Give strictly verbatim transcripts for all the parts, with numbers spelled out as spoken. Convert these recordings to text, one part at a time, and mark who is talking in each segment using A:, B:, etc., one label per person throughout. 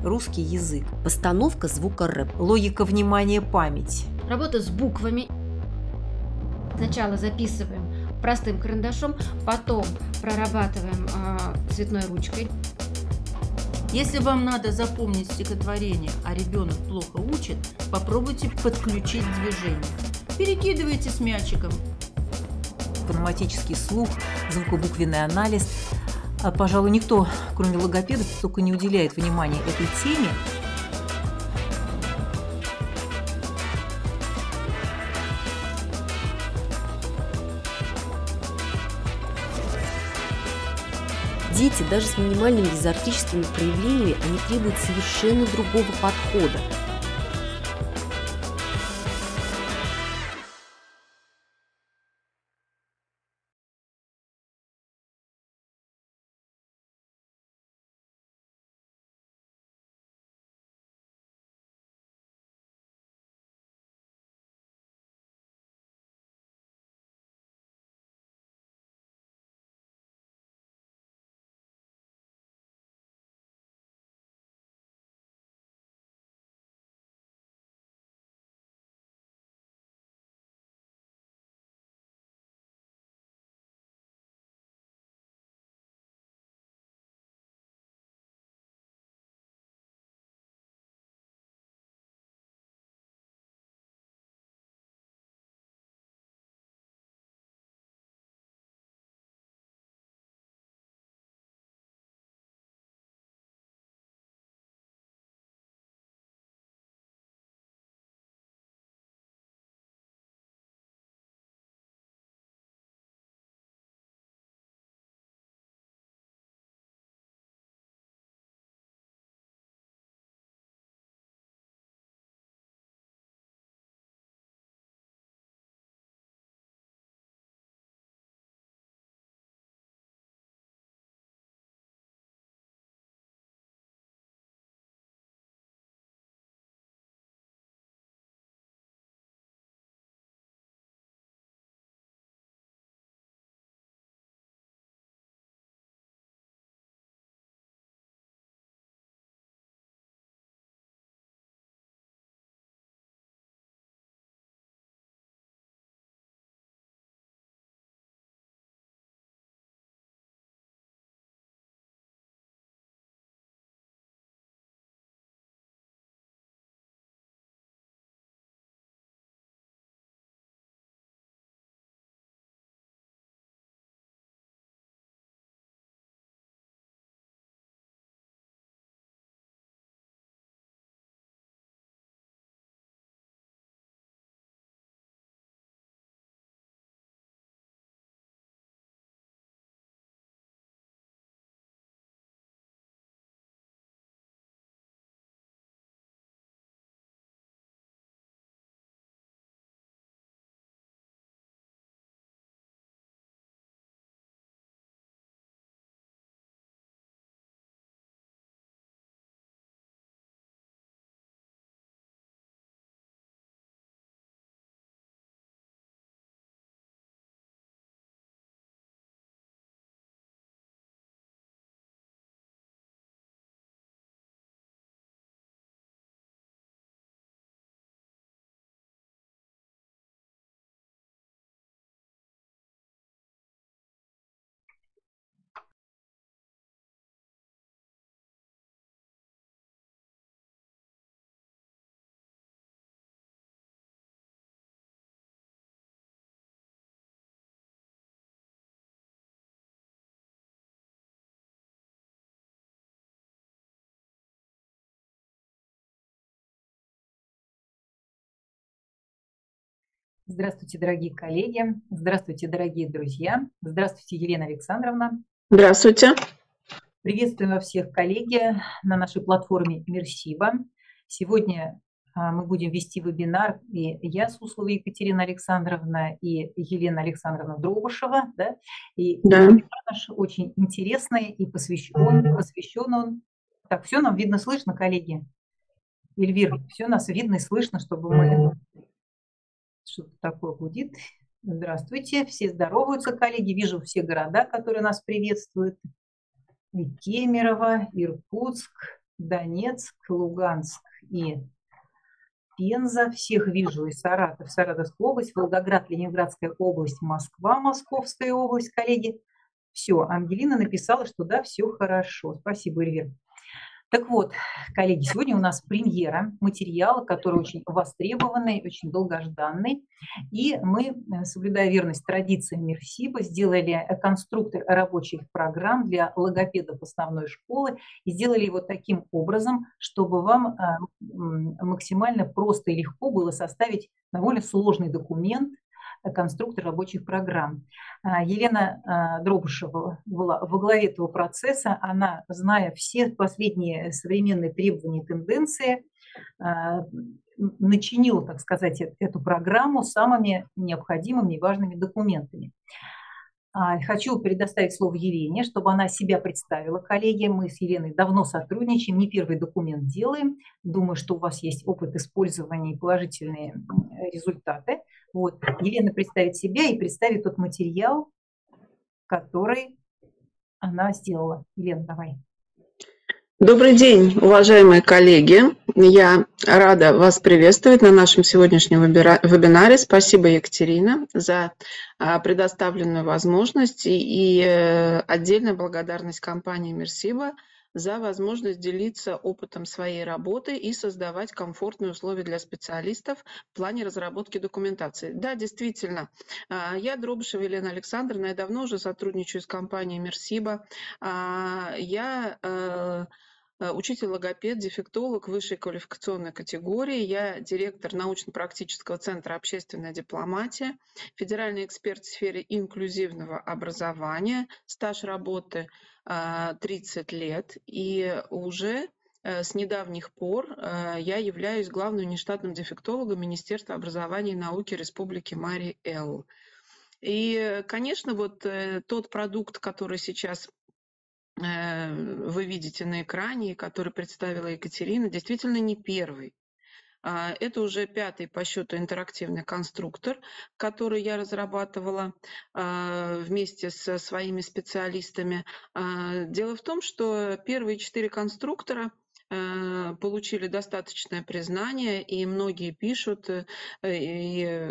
A: русский язык, постановка звука рэп, логика внимания, память.
B: Работа с буквами. Сначала записываем простым карандашом, потом прорабатываем э, цветной ручкой.
C: Если вам надо запомнить стихотворение, а ребенок плохо учит, попробуйте подключить движение. Перекидывайте с мячиком.
A: Фонематический слух, звукобуквенный анализ. А, пожалуй, никто, кроме логопедов, только не уделяет внимания этой теме.
D: Дети даже с минимальными дизартическими проявлениями, они требуют совершенно другого подхода.
A: Здравствуйте, дорогие коллеги. Здравствуйте, дорогие друзья. Здравствуйте, Елена Александровна.
E: Здравствуйте.
A: Приветствую всех, коллеги, на нашей платформе Мерсива. Сегодня мы будем вести вебинар, и я, Суслова Екатерина Александровна, и Елена Александровна Дробышева. Да? И
E: Да.
A: вебинар наш очень интересный и посвящен, посвящен он... Так, все нам видно, слышно, коллеги? Эльвир, все нас видно и слышно, чтобы мы... Что-то такое гудит. Здравствуйте, все здороваются, коллеги. Вижу все города, которые нас приветствуют. И Кемерово, Иркутск, Донецк, Луганск и Пенза. Всех вижу. И Саратов, Саратовская область, Волгоград, Ленинградская область, Москва, Московская область, коллеги. Все, Ангелина написала, что да, все хорошо. Спасибо, Эльвира. Так вот, коллеги, сегодня у нас премьера материала, который очень востребованный, очень долгожданный. И мы, соблюдая верность традициям МИРСИБа, сделали конструктор рабочих программ для логопедов основной школы и сделали его таким образом, чтобы вам максимально просто и легко было составить довольно сложный документ, конструктор рабочих программ. Елена Дробышева была во главе этого процесса. Она, зная все последние современные требования и тенденции, начинила, так сказать, эту программу самыми необходимыми и важными документами. Хочу предоставить слово Елене, чтобы она себя представила, коллеги. Мы с Еленой давно сотрудничаем, не первый документ делаем. Думаю, что у вас есть опыт использования и положительные результаты. Вот. Елена представит себя и представит тот материал, который она сделала. Елена, давай.
E: Добрый день, уважаемые коллеги. Я рада вас приветствовать на нашем сегодняшнем вебинаре. Спасибо, Екатерина, за предоставленную возможность и отдельная благодарность компании МИРСИБа за возможность делиться опытом своей работы и создавать комфортные условия для специалистов в плане разработки документации. Да, действительно, я Дробышева Елена Александровна, я давно уже сотрудничаю с компанией МИРСИБа. Я учитель-логопед, дефектолог высшей квалификационной категории. Я директор научно-практического центра «Общественная дипломатия», федеральный эксперт в сфере инклюзивного образования, стаж работы тридцать лет. И уже с недавних пор я являюсь главным нештатным дефектологом Министерства образования и науки Республики Марий-Эл. И, конечно, вот тот продукт, который сейчас вы видите на экране, который представила Екатерина, действительно не первый. Это уже пятый по счету интерактивный конструктор, который я разрабатывала вместе со своими специалистами. Дело в том, что первые четыре конструктора получили достаточное признание, и многие пишут и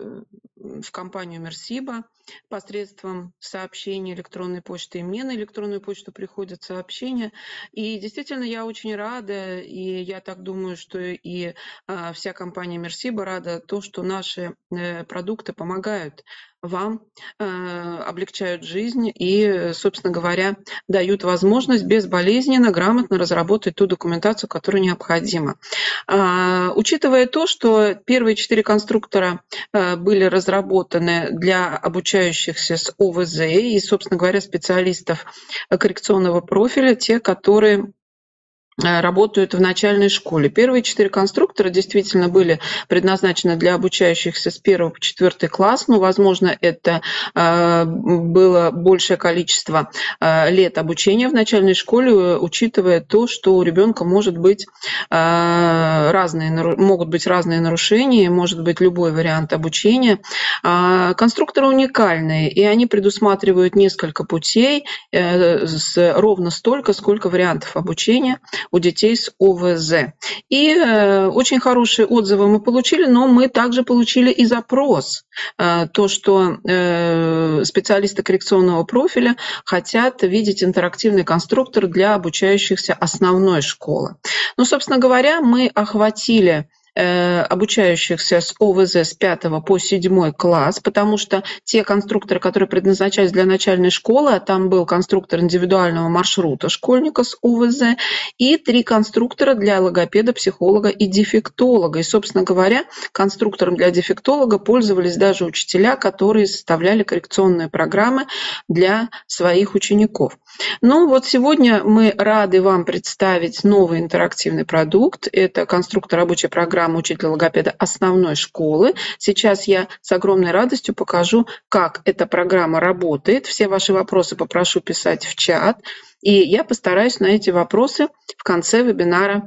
E: в компанию МИРСИБа посредством сообщений электронной почты, и мне на электронную почту приходят сообщения. И действительно, я очень рада, и я так думаю, что и вся компания МИРСИБа рада, то, что наши продукты помогают вам, облегчают жизнь и, собственно говоря, дают возможность безболезненно, грамотно разработать ту документацию, которая необходима. Учитывая то, что первые четыре конструктора были разработаны для обучающихся с О В З и, собственно говоря, специалистов коррекционного профиля, те, которые работают в начальной школе. Первые четыре конструктора действительно были предназначены для обучающихся с первого по четвертый класс, но, возможно, это э, было большее количество э, лет обучения в начальной школе, учитывая то, что у ребенка может быть, э, разные, могут быть разные нарушения, может быть любой вариант обучения. Э, конструкторы уникальные, и они предусматривают несколько путей, э, с, ровно столько, сколько вариантов обучения у детей с О В З. И э, очень хорошие отзывы мы получили, но мы также получили и запрос, э, то, что э, специалисты коррекционного профиля хотят видеть интерактивный конструктор для обучающихся основной школы. Ну, собственно говоря, мы охватили обучающихся с О В З с пятого по седьмой класс, потому что те конструкторы, которые предназначались для начальной школы, а там был конструктор индивидуального маршрута школьника с О В З и три конструктора для логопеда, психолога и дефектолога. И, собственно говоря, конструктором для дефектолога пользовались даже учителя, которые составляли коррекционные программы для своих учеников. Ну вот сегодня мы рады вам представить новый интерактивный продукт. Это конструктор рабочей программы учителя логопеда основной школы. Сейчас я с огромной радостью покажу, как эта программа работает. Все ваши вопросы попрошу писать в чат, и я постараюсь на эти вопросы в конце вебинара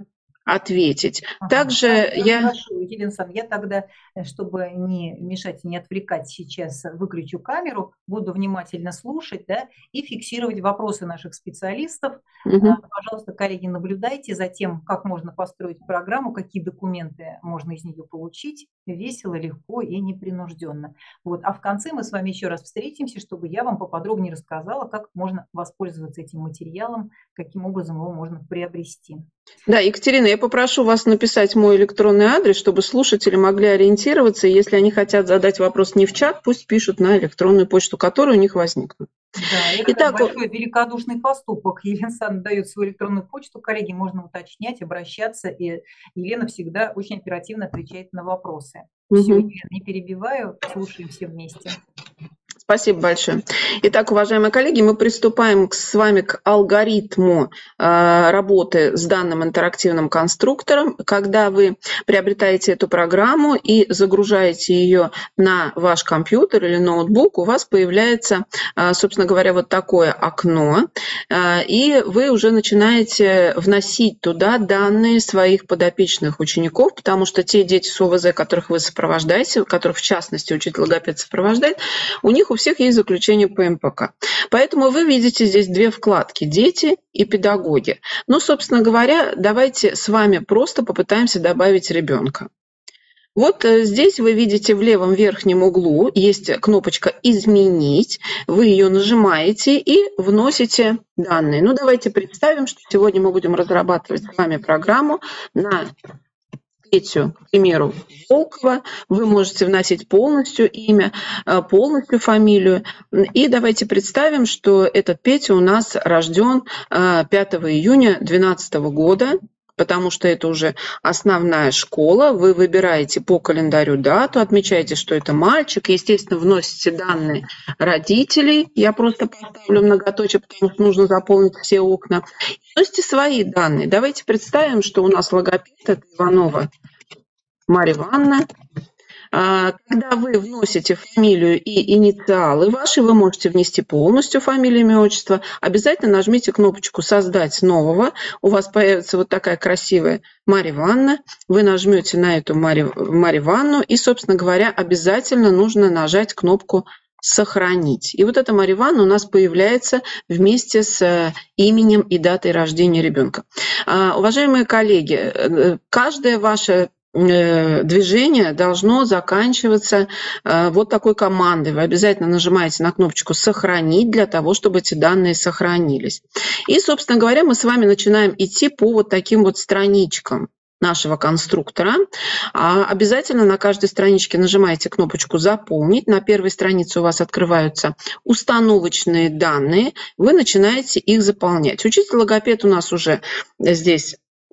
E: ответить.
A: Ага.
E: Также
A: Хорошо,
E: я...
A: Хорошо, Елена Александровна, я тогда, э, чтобы не мешать и не отвлекать сейчас, э, выключу камеру, буду внимательно слушать, да, и фиксировать вопросы наших специалистов.
E: Мгм.
A: А, Пожалуйста, коллеги, наблюдайте за тем, как можно построить программу, какие документы можно из нее получить весело, легко и непринужденно. Вот. А в конце мы с вами еще раз встретимся, чтобы я вам поподробнее рассказала, как можно воспользоваться этим материалом, каким образом его можно приобрести.
E: Да, Екатерина, я попрошу вас написать мой электронный адрес, чтобы слушатели могли ориентироваться. И если они хотят задать вопрос не в чат, пусть пишут на электронную почту, которая у них возникнет.
A: Да, это
E: Итак,
A: как большой великодушный поступок. Елена Александровна дает свою электронную почту, коллеги, можно уточнять, обращаться, и Елена всегда очень оперативно отвечает на вопросы. Все,
E: Мгм.
A: Елена, не перебиваю, слушаем все вместе.
E: Спасибо большое. Итак, уважаемые коллеги, мы приступаем к- с вами к алгоритму э, работы с данным интерактивным конструктором. Когда вы приобретаете эту программу и загружаете ее на ваш компьютер или ноутбук, у вас появляется, э, собственно говоря, вот такое окно, э, и вы уже начинаете вносить туда данные своих подопечных учеников, потому что те дети с ОВЗ, которых вы сопровождаете, которых в частности учитель-логопед сопровождает, у них у всех есть заключение по эм пэ ка. Поэтому вы видите здесь две вкладки – дети и педагоги. Ну, собственно говоря, давайте с вами просто попытаемся добавить ребенка. Вот э, здесь вы видите в левом верхнем углу есть кнопочка «Изменить». Вы ее нажимаете и вносите данные. Ну, давайте представим, что сегодня мы будем разрабатывать с вами программу на Петю, к примеру, Волкова. Вы можете вносить полностью имя, э, полностью фамилию. И давайте представим, что этот Петя у нас рожден э, пятого июня две тысячи двенадцатого года, потому что это уже основная школа. Вы выбираете по календарю дату, отмечаете, что это мальчик. Естественно, вносите данные родителей. Я просто поставлю многоточие, потому что нужно заполнить все окна. Вносите свои данные. Давайте представим, что у нас логопед – это Иванова Марья Ивановна. А, Когда вы вносите фамилию и инициалы ваши, вы можете внести полностью фамилию, имя, отчество. Обязательно нажмите кнопочку «Создать нового». У вас появится вот такая красивая Марья Ивановна. Вы нажмете на эту Марью, Марью Ивановну и, собственно говоря, обязательно нужно нажать кнопку «Сохранить». И вот эта Марья Ивановна у нас появляется вместе с э, именем и датой рождения ребенка. А, Уважаемые коллеги, э, каждое ваше э, движение должно заканчиваться э, вот такой командой. Вы обязательно нажимаете на кнопочку «Сохранить» для того, чтобы эти данные сохранились. И, собственно говоря, мы с вами начинаем идти по вот таким вот страничкам нашего конструктора. А обязательно на каждой страничке нажимаете кнопочку «Заполнить». На первой странице у вас открываются установочные данные. Вы начинаете их заполнять. Учитель-логопед у нас уже здесь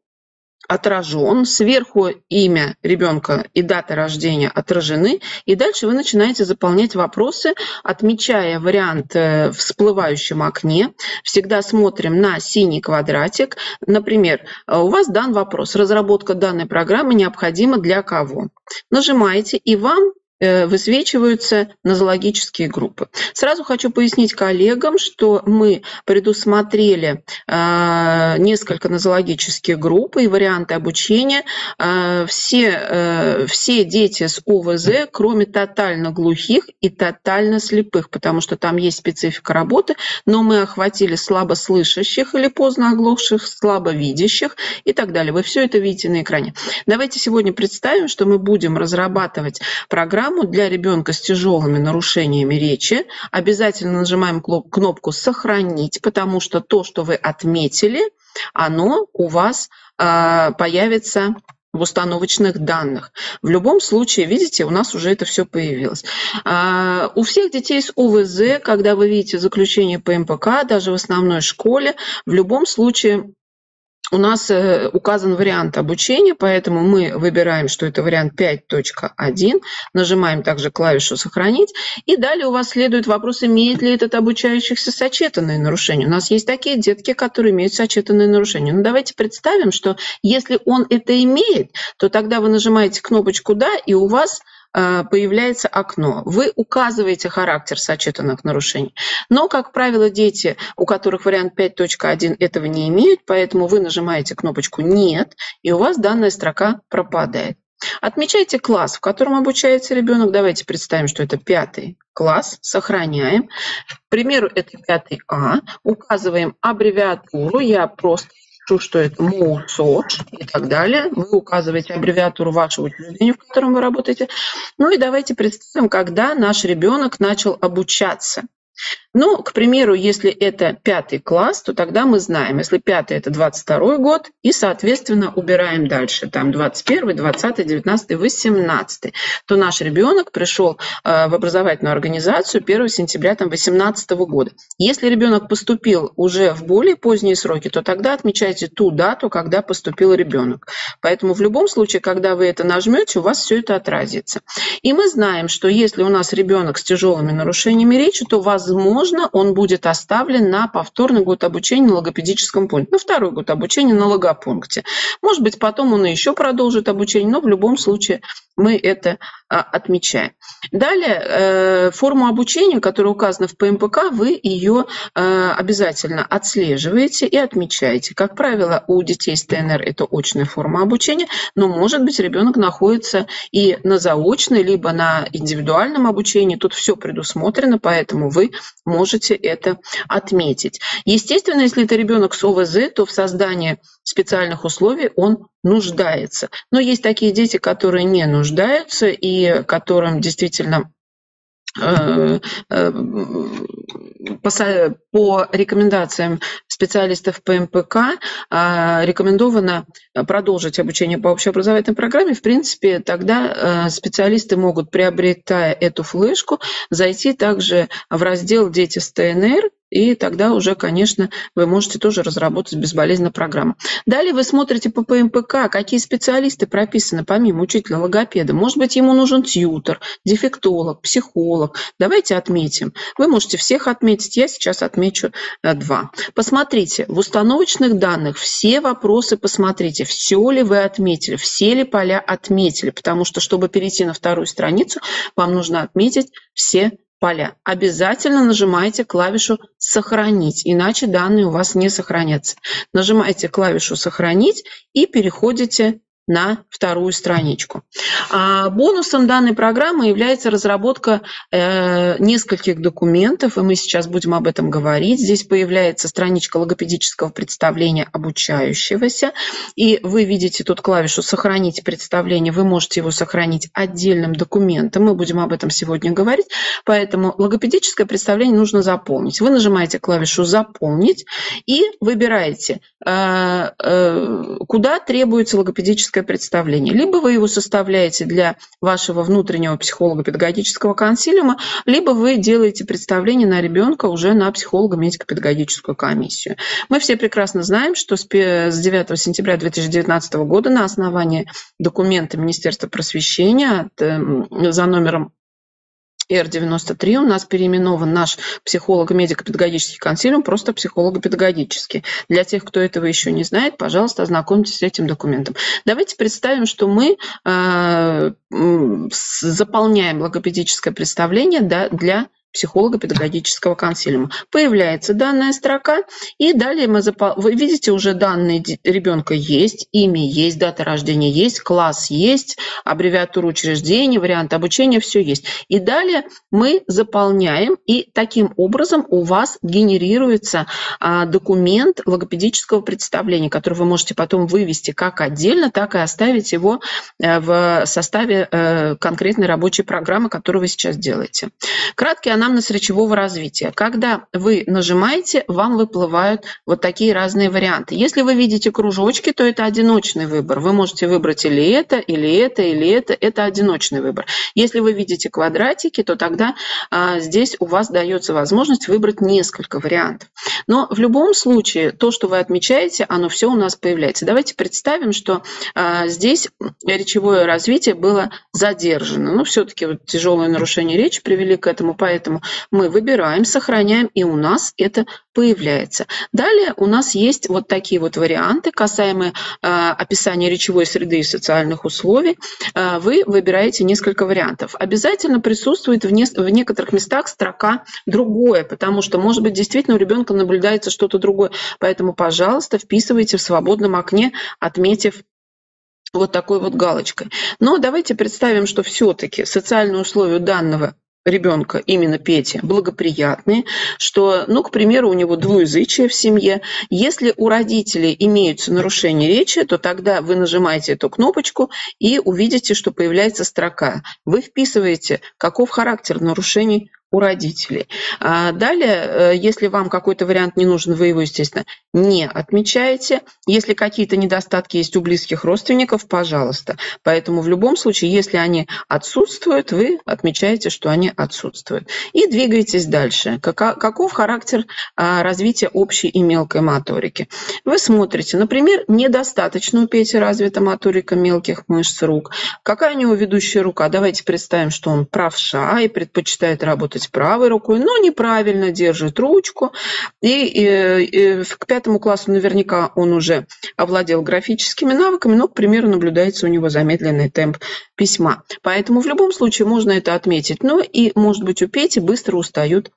E: отражен. Сверху имя ребенка и дата рождения отражены. И дальше вы начинаете заполнять вопросы, отмечая вариант в всплывающем окне. Всегда смотрим на синий квадратик. Например, у вас дан вопрос: разработка данной программы необходима для кого? Нажимаете, и вам высвечиваются нозологические группы. Сразу хочу пояснить коллегам, что мы предусмотрели э, несколько нозологических групп и варианты обучения. Э, все, э, все дети с ОВЗ, кроме тотально глухих и тотально слепых, потому что там есть специфика работы, но мы охватили слабослышащих или поздно оглохших, слабовидящих и так далее. Вы все это видите на экране. Давайте сегодня представим, что мы будем разрабатывать программу для ребенка с тяжелыми нарушениями речи. Обязательно нажимаем кнопку «Сохранить», потому что то, что вы отметили, оно у вас э, появится в установочных данных. В любом случае, видите, у нас уже это все появилось. Э, у всех детей с ОВЗ, когда вы видите заключение по эм пэ ка, даже в основной школе, в любом случае у нас указан вариант обучения, поэтому мы выбираем, что это вариант пять точка один, нажимаем также клавишу «Сохранить», и далее у вас следует вопрос, имеет ли этот обучающихся сочетанные нарушения. У нас есть такие детки, которые имеют сочетанные нарушения. Но давайте представим, что если он это имеет, то тогда вы нажимаете кнопочку «Да», и у вас появляется окно. Вы указываете характер сочетанных нарушений. Но, как правило, дети, у которых вариант пять точка один этого не имеют, поэтому вы нажимаете кнопочку «Нет», и у вас данная строка пропадает. Отмечайте класс, в котором обучается ребенок. Давайте представим, что это пятый класс. Сохраняем. К примеру, это пятый А. Указываем аббревиатуру. Я просто пишу, что это МОУСОЖ и так далее. Вы указываете аббревиатуру вашего учреждения, в котором вы работаете. Ну и давайте представим, когда наш ребенок начал обучаться. Ну, к примеру, если это пятый класс, то тогда мы знаем, если пятый – это двадцать второй год, и, соответственно, убираем дальше, там двадцать первый, двадцатый, девятнадцатый, восемнадцатый, то наш ребенок пришел в образовательную организацию первого сентября две тысячи восемнадцатого года. Если ребенок поступил уже в более поздние сроки, то тогда отмечайте ту дату, когда поступил ребенок. Поэтому в любом случае, когда вы это нажмете, у вас все это отразится. И мы знаем, что если у нас ребенок с тяжелыми нарушениями речи, то возможно, он будет оставлен на повторный год обучения на логопедическом пункте, на второй год обучения на логопункте. Может быть, потом он еще продолжит обучение, но в любом случае мы это а, отмечаем. Далее, э, форму обучения, которая указана в ПМПК, вы ее э, обязательно отслеживаете и отмечаете. Как правило, у детей с ТНР это очная форма обучения, но, может быть, ребенок находится и на заочной, либо на индивидуальном обучении. Тут все предусмотрено, поэтому вы можете это отметить. Естественно, если это ребенок с ОВЗ, то в создании специальных условий он нуждается. Но есть такие дети, которые не нуждаются и которым действительно по рекомендациям специалистов ПМПК рекомендовано продолжить обучение по общеобразовательной программе. В принципе, тогда специалисты могут, приобретая эту флешку, зайти также в раздел «Дети с ТНР», и тогда уже, конечно, вы можете тоже разработать безболезненно программу. Далее вы смотрите по ПМПК, какие специалисты прописаны помимо учителя логопеда. Может быть, ему нужен тьютор, дефектолог, психолог. Давайте отметим. Вы можете всех отметить, я сейчас отмечу два. Посмотрите, в установочных данных все вопросы посмотрите, все ли вы отметили, все ли поля отметили, потому что, чтобы перейти на вторую страницу, вам нужно отметить все поля. Обязательно нажимайте клавишу «Сохранить», иначе данные у вас не сохранятся. Нажимаете клавишу «Сохранить» и переходите на вторую страничку. А бонусом данной программы является разработка э, нескольких документов, и мы сейчас будем об этом говорить. Здесь появляется страничка логопедического представления обучающегося, и вы видите тут клавишу «Сохранить представление». Вы можете его сохранить отдельным документом. Мы будем об этом сегодня говорить, поэтому логопедическое представление нужно заполнить. Вы нажимаете клавишу «Заполнить» и выбираете, э, э, куда требуется логопедическое представление. Либо вы его составляете для вашего внутреннего психолого-педагогического консилиума, либо вы делаете представление на ребенка уже на психолого-медико-педагогическую комиссию. Мы все прекрасно знаем, что с девятого сентября две тысячи девятнадцатого года на основании документа Министерства просвещения за номером Р девяносто три у нас переименован наш психолого-медико-педагогический консилиум просто психолого-педагогический. Для тех, кто этого еще не знает, пожалуйста, ознакомьтесь с этим документом. Давайте представим, что мы э, заполняем логопедическое представление да, для психолого-педагогического консилиума. Появляется данная строка, и далее мы запол... вы видите, уже данные ребенка есть, имя есть, дата рождения есть, класс есть, аббревиатура учреждения, вариант обучения, все есть. И далее мы заполняем, и таким образом у вас генерируется а, документ логопедического представления, который вы можете потом вывести как отдельно, так и оставить его а, в составе а, конкретной рабочей программы, которую вы сейчас делаете. Краткий анализ анамнез речевого развития. Когда вы нажимаете, вам выплывают вот такие разные варианты. Если вы видите кружочки, то это одиночный выбор. Вы можете выбрать или это, или это, или это. Это одиночный выбор. Если вы видите квадратики, то тогда а, здесь у вас дается возможность выбрать несколько вариантов. Но в любом случае, то, что вы отмечаете, оно все у нас появляется. Давайте представим, что а, здесь речевое развитие было задержано. Но все-таки вот тяжелые нарушения речи привели к этому, поэтому Поэтому мы выбираем, сохраняем, и у нас это появляется. Далее у нас есть вот такие вот варианты, касаемые э, описания речевой среды и социальных условий. Э, вы выбираете несколько вариантов. Обязательно присутствует в, не, в некоторых местах строка «другое», потому что, может быть, действительно у ребенка наблюдается что-то другое. Поэтому, пожалуйста, вписывайте в свободном окне, отметив вот такой вот галочкой. Но давайте представим, что все-таки социальные условия данного ребенка, именно Пети, благоприятные, что, ну, к примеру, у него двуязычие в семье. Если у родителей имеются нарушения речи, то тогда вы нажимаете эту кнопочку и увидите, что появляется строка. Вы вписываете, каков характер нарушений у родителей. А далее, если вам какой-то вариант не нужен, вы его, естественно, не отмечаете. Если какие-то недостатки есть у близких родственников, пожалуйста. Поэтому в любом случае, если они отсутствуют, вы отмечаете, что они отсутствуют. И двигаетесь дальше. Каков характер развития общей и мелкой моторики? Вы смотрите, например, недостаточно у Пети развита моторика мелких мышц рук. Какая у него ведущая рука? Давайте представим, что он правша и предпочитает работать правой рукой, но неправильно держит ручку. И, и, и к пятому классу наверняка он уже овладел графическими навыками, но, к примеру, наблюдается у него замедленный темп письма. Поэтому в любом случае можно это отметить. Ну и, может быть, у Пети быстро устают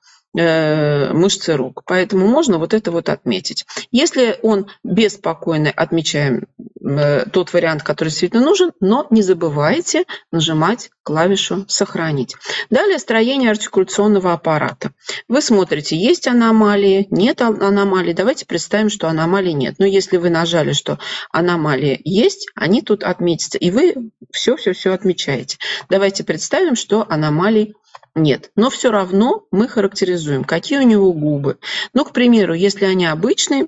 E: мышцы рук. Поэтому можно вот это вот отметить. Если он беспокойный, отмечаем тот вариант, который действительно нужен, но не забывайте нажимать клавишу «Сохранить». Далее строение артикуляционного аппарата. Вы смотрите, есть аномалии, нет аномалий. Давайте представим, что аномалий нет. Но если вы нажали, что аномалии есть, они тут отметятся, и вы все-все-все отмечаете. Давайте представим, что аномалий нет. Но все равно мы характеризуем, какие у него губы. Ну, к примеру, если они обычные,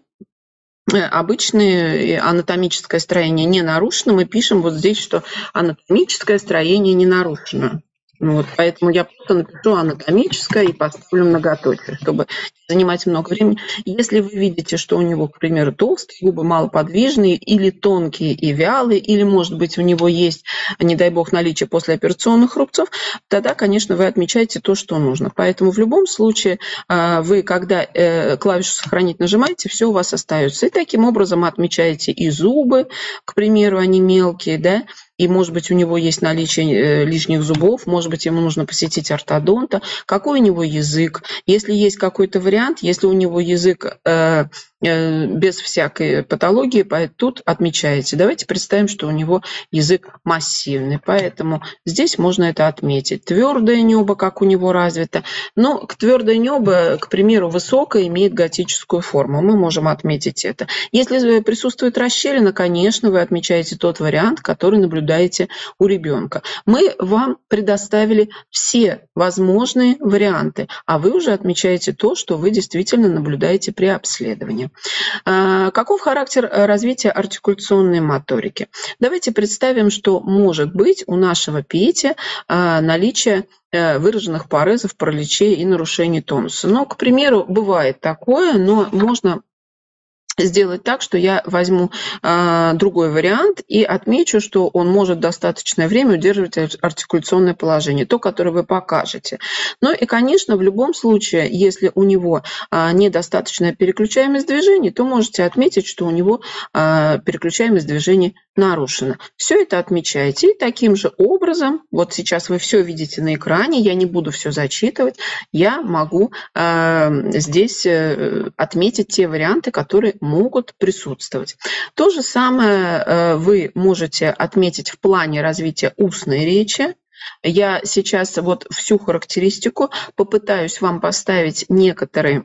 E: обычное анатомическое строение не нарушено, мы пишем вот здесь, что анатомическое строение не нарушено. Ну вот, поэтому я просто напишу анатомическое и поставлю многоточие, чтобы занимать много времени. Если вы видите, что у него, к примеру, толстые губы, малоподвижные, или тонкие и вялые, или, может быть, у него есть, не дай бог, наличие послеоперационных рубцов, тогда, конечно, вы отмечаете то, что нужно. Поэтому в любом случае вы, когда клавишу «Сохранить» нажимаете, все у вас остается. И таким образом отмечаете и зубы, к примеру, они мелкие, да, и, может быть, у него есть наличие лишних зубов, может быть, ему нужно посетить ортодонта, какой у него язык. Если есть какой-то вариант, если у него язык э, э, без всякой патологии, тут отмечаете. Давайте представим, что у него язык массивный, поэтому здесь можно это отметить. Твердое небо, как у него развито. Но твердое небо, к примеру, высокое, имеет готическую форму. Мы можем отметить это. Если присутствует расщелина, конечно, вы отмечаете тот вариант, который наблюдается у ребенка. Мы вам предоставили все возможные варианты, а вы уже отмечаете то, что вы действительно наблюдаете при обследовании. Каков характер развития артикуляционной моторики? Давайте представим, что может быть у нашего Пети наличие выраженных парезов, параличей и нарушений тонуса. Но, к примеру, бывает такое, но можно сделать так, что я возьму э, другой вариант и отмечу, что он может достаточное время удерживать артикуляционное положение, то, которое вы покажете. Ну и, конечно, в любом случае, если у него э, недостаточная переключаемость движений, то можете отметить, что у него э, переключаемость движений нарушена. Все это отмечаете. И таким же образом, вот сейчас вы все видите на экране, я не буду все зачитывать, я могу э, здесь э, отметить те варианты, которые могут присутствовать. То же самое вы можете отметить в плане развития устной речи. Я сейчас вот всю характеристику попытаюсь вам поставить некоторые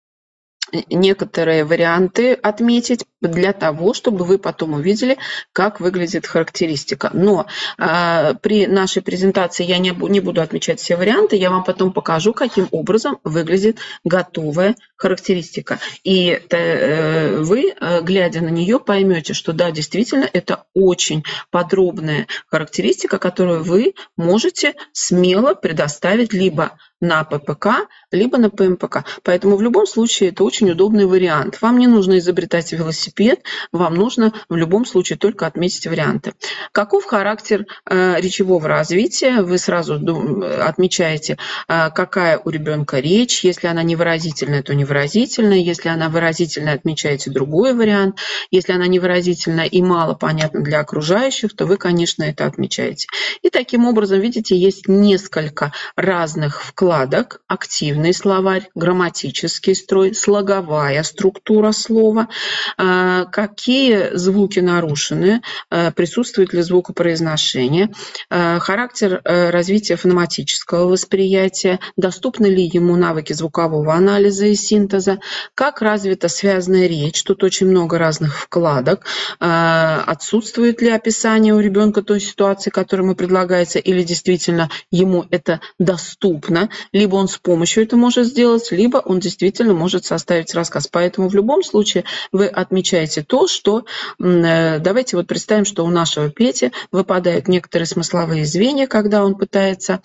E: некоторые варианты отметить для того, чтобы вы потом увидели, как выглядит характеристика. Но э, при нашей презентации я не, не буду отмечать все варианты, я вам потом покажу, каким образом выглядит готовая характеристика. И э, вы, э, глядя на нее, поймете, что да, действительно, это очень подробная характеристика, которую вы можете смело предоставить либо на ППК, либо на ПМПК. Поэтому в любом случае это очень удобный вариант. Вам не нужно изобретать велосипед, вам нужно в любом случае только отметить варианты. Каков характер э, речевого развития? Вы сразу отмечаете, э, какая у ребенка речь. Если она невыразительная, то невыразительная. Если она выразительная, отмечаете другой вариант. Если она невыразительная и мало понятна для окружающих, то вы, конечно, это отмечаете. И таким образом, видите, есть несколько разных вкладок. Активный словарь, грамматический строй, слоговая структура слова, э, какие звуки нарушены, э, присутствует ли звукопроизношение, э, характер э, развития фонематического восприятия, доступны ли ему навыки звукового анализа и синтеза, как развита связанная речь, тут очень много разных вкладок, э, отсутствует ли описание у ребенка той ситуации, которая ему предлагается, или действительно ему это доступно, либо он с помощью это может сделать, либо он действительно может составить рассказ. Поэтому в любом случае вы отмечаете то, что, давайте вот представим, что у нашего Пети выпадают некоторые смысловые звенья, когда он пытается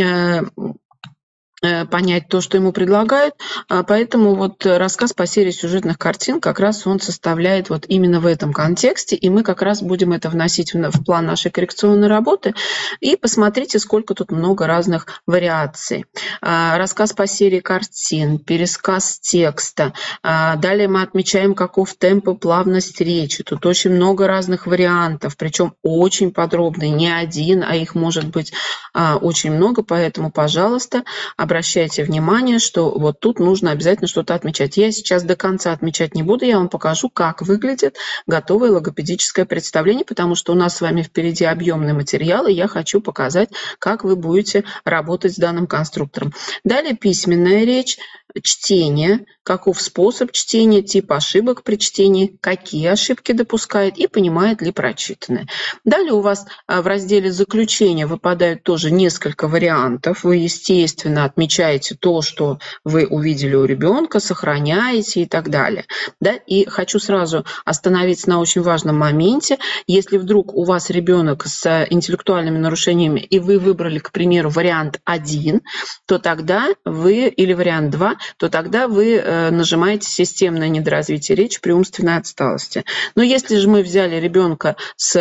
E: понять то, что ему предлагают, поэтому вот рассказ по серии сюжетных картин как раз он составляет вот именно в этом контексте, и мы как раз будем это вносить в план нашей коррекционной работы, и посмотрите, сколько тут много разных вариаций. Рассказ по серии картин, пересказ текста, далее мы отмечаем, каков темп и плавность речи, тут очень много разных вариантов, причем очень подробные, не один, а их может быть очень много, поэтому, пожалуйста, обращайте внимание, что вот тут нужно обязательно что-то отмечать. Я сейчас до конца отмечать не буду, я вам покажу, как выглядит готовое логопедическое представление, потому что у нас с вами впереди объемный материал, и я хочу показать, как вы будете работать с данным конструктором. Далее письменная речь, чтение, каков способ чтения, тип ошибок при чтении, какие ошибки допускает и понимает ли прочитанное. Далее у вас в разделе заключения выпадают тоже несколько вариантов. Вы, естественно, отмечаете то, что вы увидели у ребенка, сохраняете и так далее. Да? И хочу сразу остановиться на очень важном моменте. Если вдруг у вас ребенок с интеллектуальными нарушениями, и вы выбрали, к примеру, вариант один, то тогда вы, или вариант два, то тогда вы э, нажимаете «Системное недоразвитие речи при умственной отсталости». Но если же мы взяли ребенка с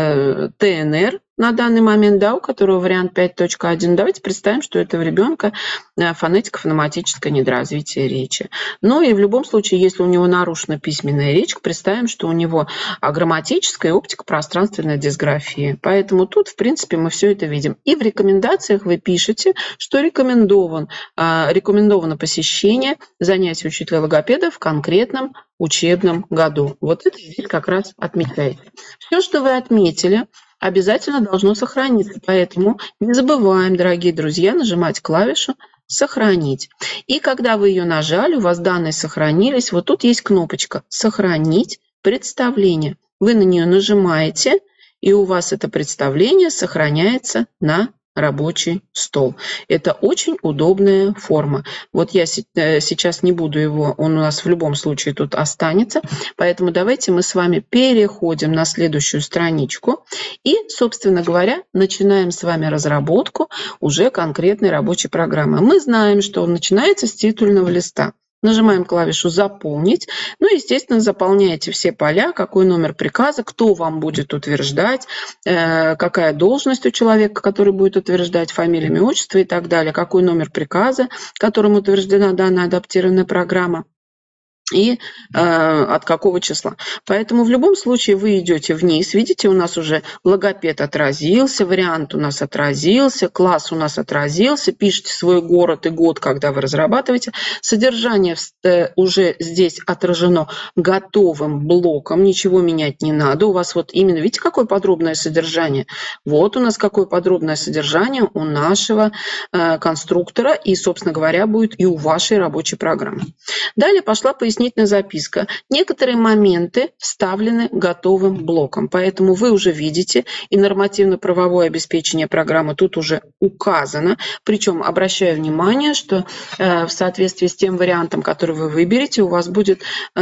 E: э, ТНР на данный момент, да, у которого вариант пять точка один, давайте представим, что это у ребенка фонетико-фонематическое недоразвитие речи. Ну и в любом случае, если у него нарушена письменная речь, представим, что у него грамматическая и оптико-пространственная дисграфия. Поэтому тут, в принципе, мы все это видим. И в рекомендациях вы пишете, что рекомендован, рекомендовано посещение занятий учителя-логопеда в конкретном учебном году. Вот это здесь как раз отмечаете. Все, что вы отметили, обязательно должно сохраниться. Поэтому не забываем, дорогие друзья, нажимать клавишу «Сохранить». И когда вы ее нажали, у вас данные сохранились, вот тут есть кнопочка «Сохранить представление». Вы на нее нажимаете, и у вас это представление сохраняется на рабочий стол. Это очень удобная форма. Вот я сейчас не буду его, он у нас в любом случае тут останется, поэтому давайте мы с вами переходим на следующую страничку и, собственно говоря, начинаем с вами разработку уже конкретной рабочей программы. Мы знаем, что он начинается с титульного листа. Нажимаем клавишу «Заполнить». Ну, естественно, заполняете все поля, какой номер приказа, кто вам будет утверждать, э, какая должность у человека, который будет утверждать, фамилия, имя, отчество и так далее, какой номер приказа, которым утверждена данная адаптированная программа. И э, от какого числа. Поэтому в любом случае вы идете вниз. Видите, у нас уже логопед отразился, вариант у нас отразился, класс у нас отразился. Пишите свой город и год, когда вы разрабатываете. Содержание э, уже здесь отражено готовым блоком. Ничего менять не надо. У вас вот именно, видите, какое подробное содержание? Вот у нас какое подробное содержание у нашего э, конструктора. И, собственно говоря, будет и у вашей рабочей программы. Далее пошла пояснительная записка. Некоторые моменты вставлены готовым блоком, поэтому вы уже видите, и нормативно-правовое обеспечение программы тут уже указано. Причем обращаю внимание, что э, в соответствии с тем вариантом, который вы выберете, у вас будет э,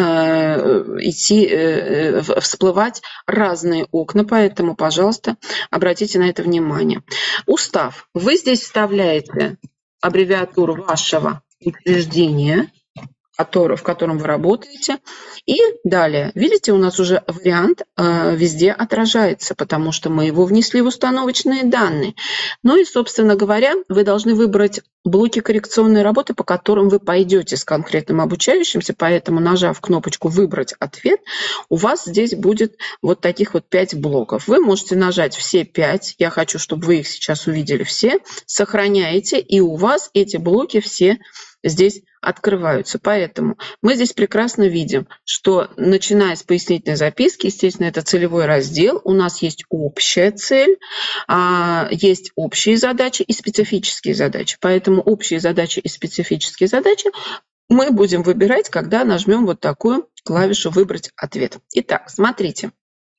E: идти, э, всплывать разные окна, поэтому, пожалуйста, обратите на это внимание. Устав. Вы здесь вставляете аббревиатуру вашего учреждения, в котором вы работаете. И далее, видите, у нас уже вариант э, везде отражается, потому что мы его внесли в установочные данные. Ну и, собственно говоря, вы должны выбрать блоки коррекционной работы, по которым вы пойдете с конкретным обучающимся, поэтому, нажав кнопочку «Выбрать ответ», у вас здесь будет вот таких вот пять блоков. Вы можете нажать все пять, я хочу, чтобы вы их сейчас увидели все, сохраняете, и у вас эти блоки все здесь открываются. Поэтому мы здесь прекрасно видим, что начиная с пояснительной записки, естественно, это целевой раздел, у нас есть общая цель, есть общие задачи и специфические задачи. Поэтому общие задачи и специфические задачи мы будем выбирать, когда нажмем вот такую клавишу «Выбрать ответ». Итак, смотрите.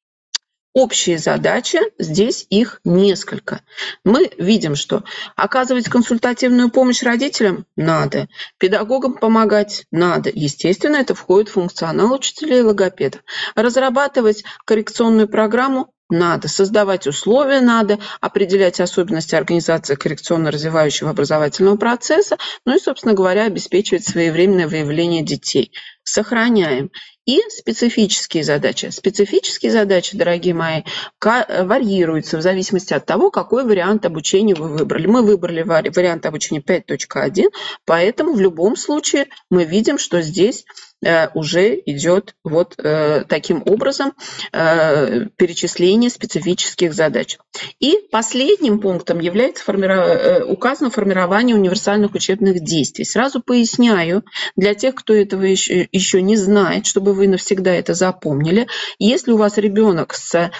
E: Общие задачи, здесь их несколько. Мы видим, что оказывать консультативную помощь родителям надо, педагогам помогать надо. Естественно, это входит в функционал учителей и логопедов. Разрабатывать коррекционную программу надо, создавать условия надо, определять особенности организации коррекционно-развивающего образовательного процесса, ну и, собственно говоря, обеспечивать своевременное выявление детей. Сохраняем. И специфические задачи. Специфические задачи, дорогие мои, варьируются в зависимости от того, какой вариант обучения вы выбрали. Мы выбрали вариант обучения пять точка один, поэтому в любом случае мы видим, что здесь уже идет вот таким образом перечисление специфических задач. И последним пунктом является формиров... указано формирование универсальных учебных действий. Сразу поясняю, для тех, кто этого еще, еще не знает, чтобы вы навсегда это запомнили, если у вас ребенок с,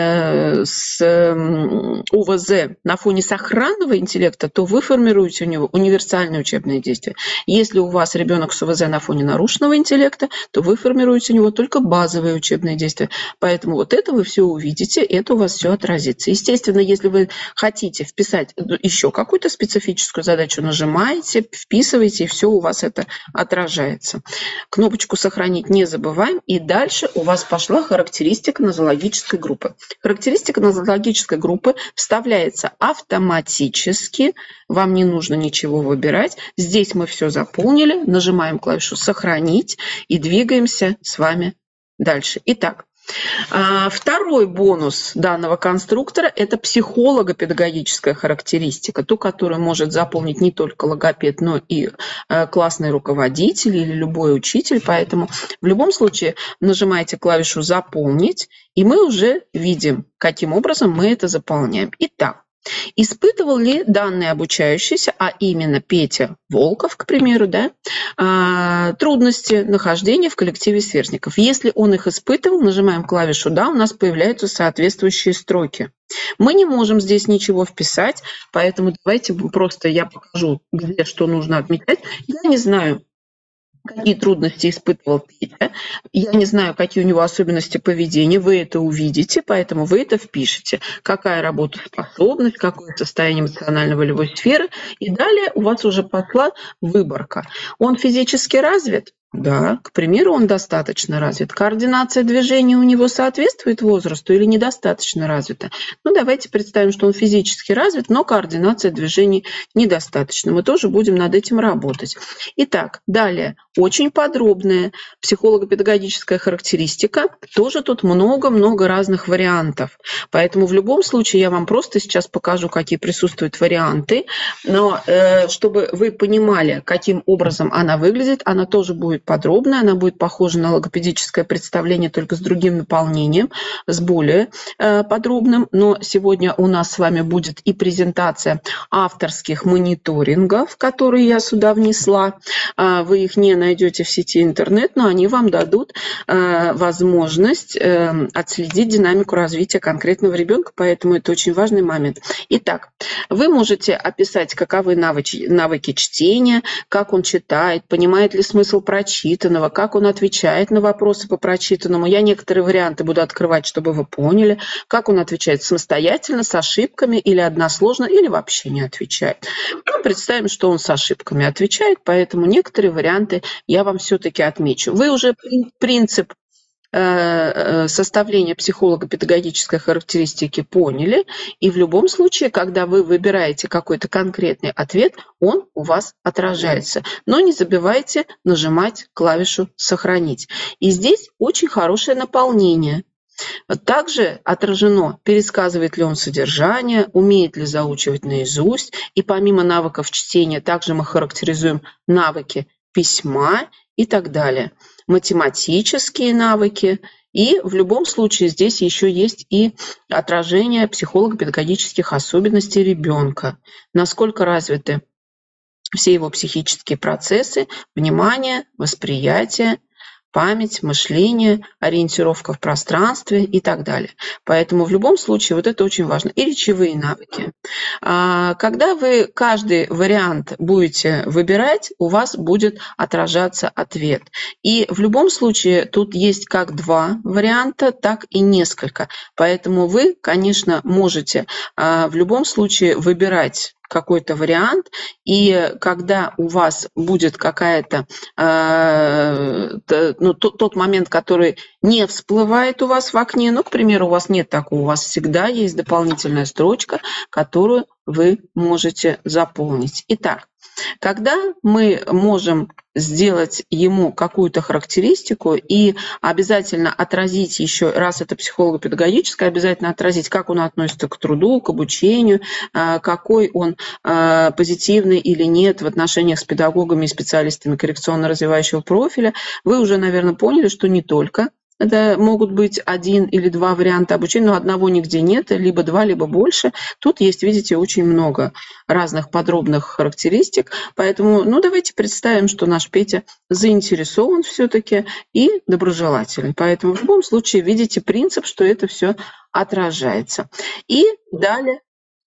E: с ОВЗ на фоне сохранного интеллекта, то вы формируете у него универсальные учебные действия. Если у вас ребенок с ОВЗ на фоне нарушенного интеллекта, интеллекта, то вы формируете у него только базовые учебные действия. Поэтому вот это вы все увидите, это у вас все отразится. Естественно, если вы хотите вписать еще какую-то специфическую задачу, нажимаете, вписываете, и все у вас это отражается. Кнопочку «Сохранить» не забываем. И дальше у вас пошла характеристика нозологической группы. Характеристика нозологической группы вставляется автоматически. Вам не нужно ничего выбирать. Здесь мы все заполнили. Нажимаем клавишу «Сохранить» и двигаемся с вами дальше. Итак, второй бонус данного конструктора – это психолого-педагогическая характеристика, ту, которую может заполнить не только логопед, но и классный руководитель или любой учитель. Поэтому в любом случае нажимаете клавишу «Заполнить», и мы уже видим, каким образом мы это заполняем. Итак, испытывал ли данный обучающийся, а именно Петя Волков, к примеру, да, трудности нахождения в коллективе сверстников? Если он их испытывал, нажимаем клавишу «Да», у нас появляются соответствующие строки. Мы не можем здесь ничего вписать, поэтому давайте просто я покажу, где что нужно отмечать. Я не знаю, какие трудности испытывал Петя. Я не знаю, какие у него особенности поведения. Вы это увидите, поэтому вы это впишете. Какая работоспособность, какое состояние эмоционально-волевой сферы. И далее у вас уже пошла выборка. Он физически развит? Да, к примеру, он достаточно развит. Координация движений у него соответствует возрасту или недостаточно развита? Ну, давайте представим, что он физически развит, но координация движений недостаточна. Мы тоже будем над этим работать. Итак, далее. Очень подробная психолого-педагогическая характеристика. Тоже тут много-много разных вариантов. Поэтому в любом случае я вам просто сейчас покажу, какие присутствуют варианты. Но э, чтобы вы понимали, каким образом она выглядит, она тоже будет подробная, она будет похожа на логопедическое представление, только с другим наполнением, с более э, подробным. Но сегодня у нас с вами будет и презентация авторских мониторингов, которые я сюда внесла. Э, вы их не найдете в сети интернет, но они вам дадут э, возможность э, отследить динамику развития конкретного ребенка, поэтому это очень важный момент. Итак, вы можете описать, каковы навыки, навыки чтения, как он читает, понимает ли смысл прочитанного, как он отвечает на вопросы по прочитанному. Я некоторые варианты буду открывать, чтобы вы поняли, как он отвечает самостоятельно, с ошибками или односложно, или вообще не отвечает. Ну, представим, что он с ошибками отвечает, поэтому некоторые варианты я вам все-таки отмечу. Вы уже принцип составления психолого-педагогической характеристики поняли, и в любом случае, когда вы выбираете какой-то конкретный ответ, он у вас отражается. Но не забывайте нажимать клавишу «Сохранить». И здесь очень хорошее наполнение. Также отражено, пересказывает ли он содержание, умеет ли заучивать наизусть, и помимо навыков чтения также мы характеризуем навыки письма и так далее. Математические навыки, и в любом случае здесь еще есть и отражение психолого-педагогических особенностей ребенка, насколько развиты все его психические процессы, внимание, восприятие, память, мышление, ориентировка в пространстве и так далее. Поэтому в любом случае вот это очень важно. И речевые навыки. Когда вы каждый вариант будете выбирать, у вас будет отражаться ответ. И в любом случае тут есть как два варианта, так и несколько. Поэтому вы, конечно, можете в любом случае выбирать какой-то вариант, и когда у вас будет какая-то, э, ну, тот, тот момент, который не всплывает у вас в окне, ну, к примеру, у вас нет такого, у вас всегда есть дополнительная строчка, которую вы можете заполнить. Итак, когда мы можем сделать ему какую-то характеристику и обязательно отразить еще, раз это психолого-педагогическое, обязательно отразить, как он относится к труду, к обучению, какой он позитивный или нет в отношениях с педагогами и специалистами коррекционно-развивающего профиля, вы уже, наверное, поняли, что не только это могут быть один или два варианта обучения, но одного нигде нет, либо два, либо больше. Тут есть, видите, очень много разных подробных характеристик. Поэтому, ну, давайте представим, что наш Петя заинтересован все-таки и доброжелателен. Поэтому в любом случае видите принцип, что это все отражается. И далее.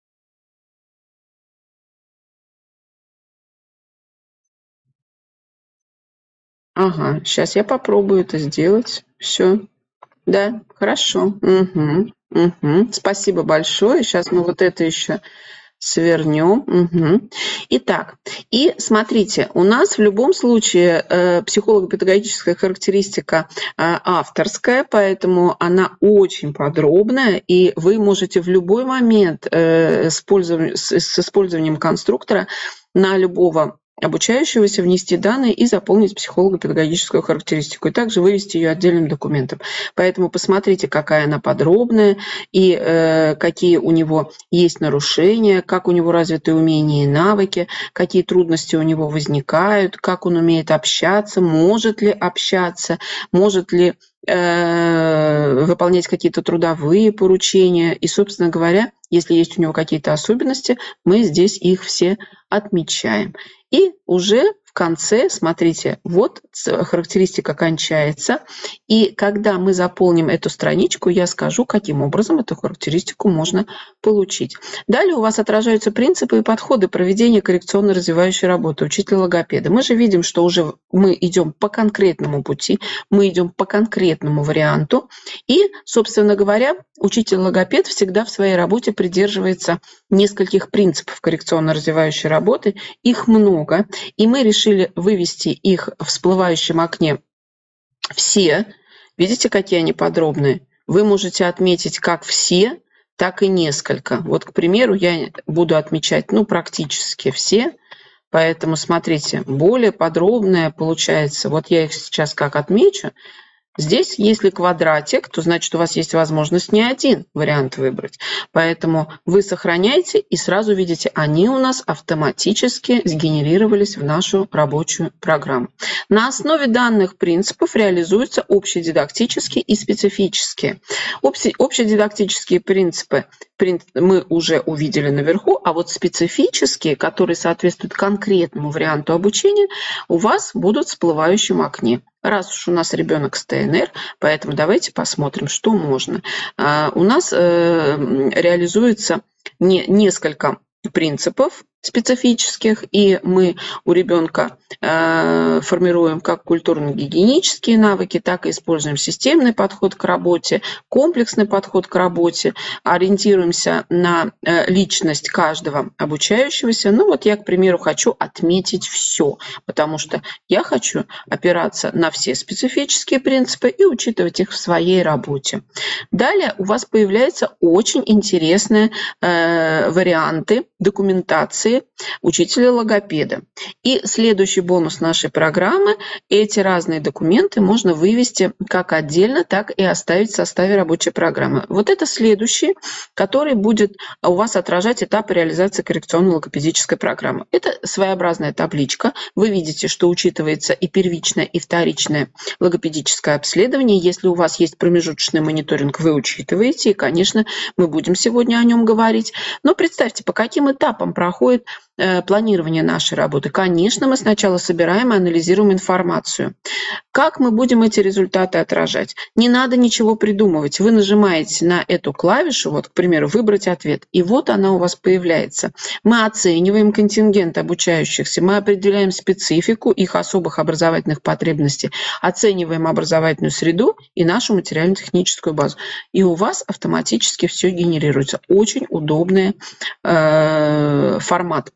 E: Ага, сейчас я попробую это сделать. Все. Да, хорошо. Угу, угу. Спасибо большое. Сейчас мы вот это еще свернем. Угу. Итак, и смотрите, у нас в любом случае э, психолого-педагогическая характеристика э, авторская, поэтому она очень подробная, и вы можете в любой момент э, с, с, с использованием конструктора на любого обучающегося внести данные и заполнить психолого-педагогическую характеристику, и также вывести ее отдельным документом. Поэтому посмотрите, какая она подробная, и э, какие у него есть нарушения, как у него развиты умения и навыки, какие трудности у него возникают, как он умеет общаться, может ли общаться, может ли э, выполнять какие-то трудовые поручения. И, собственно говоря, если есть у него какие-то особенности, мы здесь их все отмечаем. И уже в конце, смотрите, вот характеристика кончается. И когда мы заполним эту страничку, я скажу, каким образом эту характеристику можно получить. Далее у вас отражаются принципы и подходы проведения коррекционно-развивающей работы учителя-логопеда. Мы же видим, что уже мы идем по конкретному пути, мы идем по конкретному варианту. И, собственно говоря, учитель-логопед всегда в своей работе придерживается нескольких принципов коррекционно-развивающей работы. Их много, и мы решили вывести их в всплывающем окне все. Видите, какие они подробные? Вы можете отметить как все, так и несколько. Вот, к примеру, я буду отмечать, ну, практически все. Поэтому, смотрите, более подробное получается. Вот я их сейчас как отмечу. Здесь, если квадратик, то значит, у вас есть возможность не один вариант выбрать. Поэтому вы сохраняете и сразу видите, они у нас автоматически сгенерировались в нашу рабочую программу. На основе данных принципов реализуются общедидактические и специфические. Общедидактические принципы мы уже увидели наверху, а вот специфические, которые соответствуют конкретному варианту обучения, у вас будут в всплывающем окне. Раз уж у нас ребенок с Т Н Р, поэтому давайте посмотрим, что можно. У нас реализуется несколько принципов, специфических, и мы у ребенка э, формируем как культурно-гигиенические навыки, так и используем системный подход к работе, комплексный подход к работе, ориентируемся на э, личность каждого обучающегося. Ну вот я, к примеру, хочу отметить все, потому что я хочу опираться на все специфические принципы и учитывать их в своей работе. Далее у вас появляются очень интересные э, варианты документации учителя-логопеда. И следующий бонус нашей программы – эти разные документы можно вывести как отдельно, так и оставить в составе рабочей программы. Вот это следующий, который будет у вас отражать этап реализации коррекционно-логопедической программы. Это своеобразная табличка. Вы видите, что учитывается и первичное, и вторичное логопедическое обследование. Если у вас есть промежуточный мониторинг, вы учитываете, и, конечно, мы будем сегодня о нем говорить. Но представьте, по каким этапам проходит планирование нашей работы. Конечно, мы сначала собираем и анализируем информацию. Как мы будем эти результаты отражать? Не надо ничего придумывать. Вы нажимаете на эту клавишу, вот, к примеру, «Выбрать ответ», и вот она у вас появляется. Мы оцениваем контингент обучающихся, мы определяем специфику их особых образовательных потребностей, оцениваем образовательную среду и нашу материально-техническую базу. И у вас автоматически все генерируется. Очень удобный э, формат.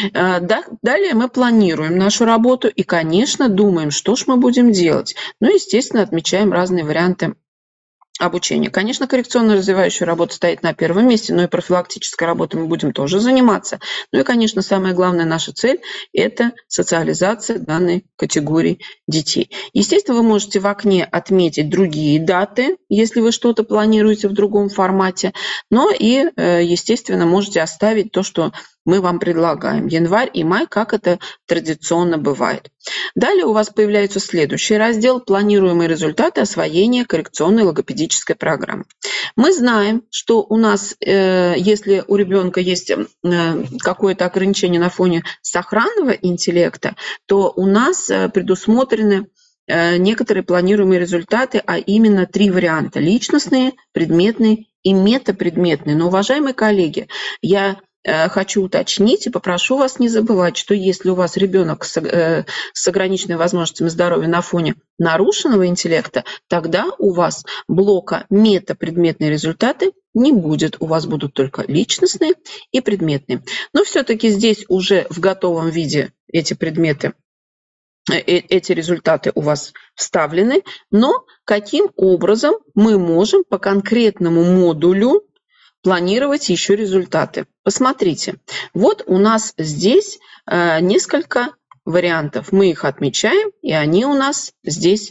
E: Далее мы планируем нашу работу и, конечно, думаем, что ж мы будем делать. Ну, естественно, отмечаем разные варианты обучения. Конечно, коррекционно-развивающая работа стоит на первом месте, но и профилактической работой мы будем тоже заниматься. Ну и, конечно, самая главная наша цель – это социализация данной категории детей. Естественно, вы можете в окне отметить другие даты, если вы что-то планируете в другом формате, но и, естественно, можете оставить то, что мы вам предлагаем. Январь и май, как это традиционно бывает. Далее у вас появляется следующий раздел «Планируемые результаты освоения коррекционной логопедической программы». Мы знаем, что у нас, если у ребенка есть какое-то ограничение на фоне сохранного интеллекта, то у нас предусмотрены некоторые планируемые результаты, а именно три варианта – личностные, предметные и метапредметные. Но, уважаемые коллеги, я хочу уточнить и попрошу вас не забывать, что если у вас ребенок с, э, с ограниченными возможностями здоровья на фоне нарушенного интеллекта, тогда у вас блока метапредметные результаты не будет. У вас будут только личностные и предметные. Но все-таки здесь уже в готовом виде эти предметы, э, эти результаты у вас вставлены. Но каким образом мы можем по конкретному модулю планировать еще результаты? Посмотрите, вот у нас здесь э, несколько вариантов. Мы их отмечаем, и они у нас здесь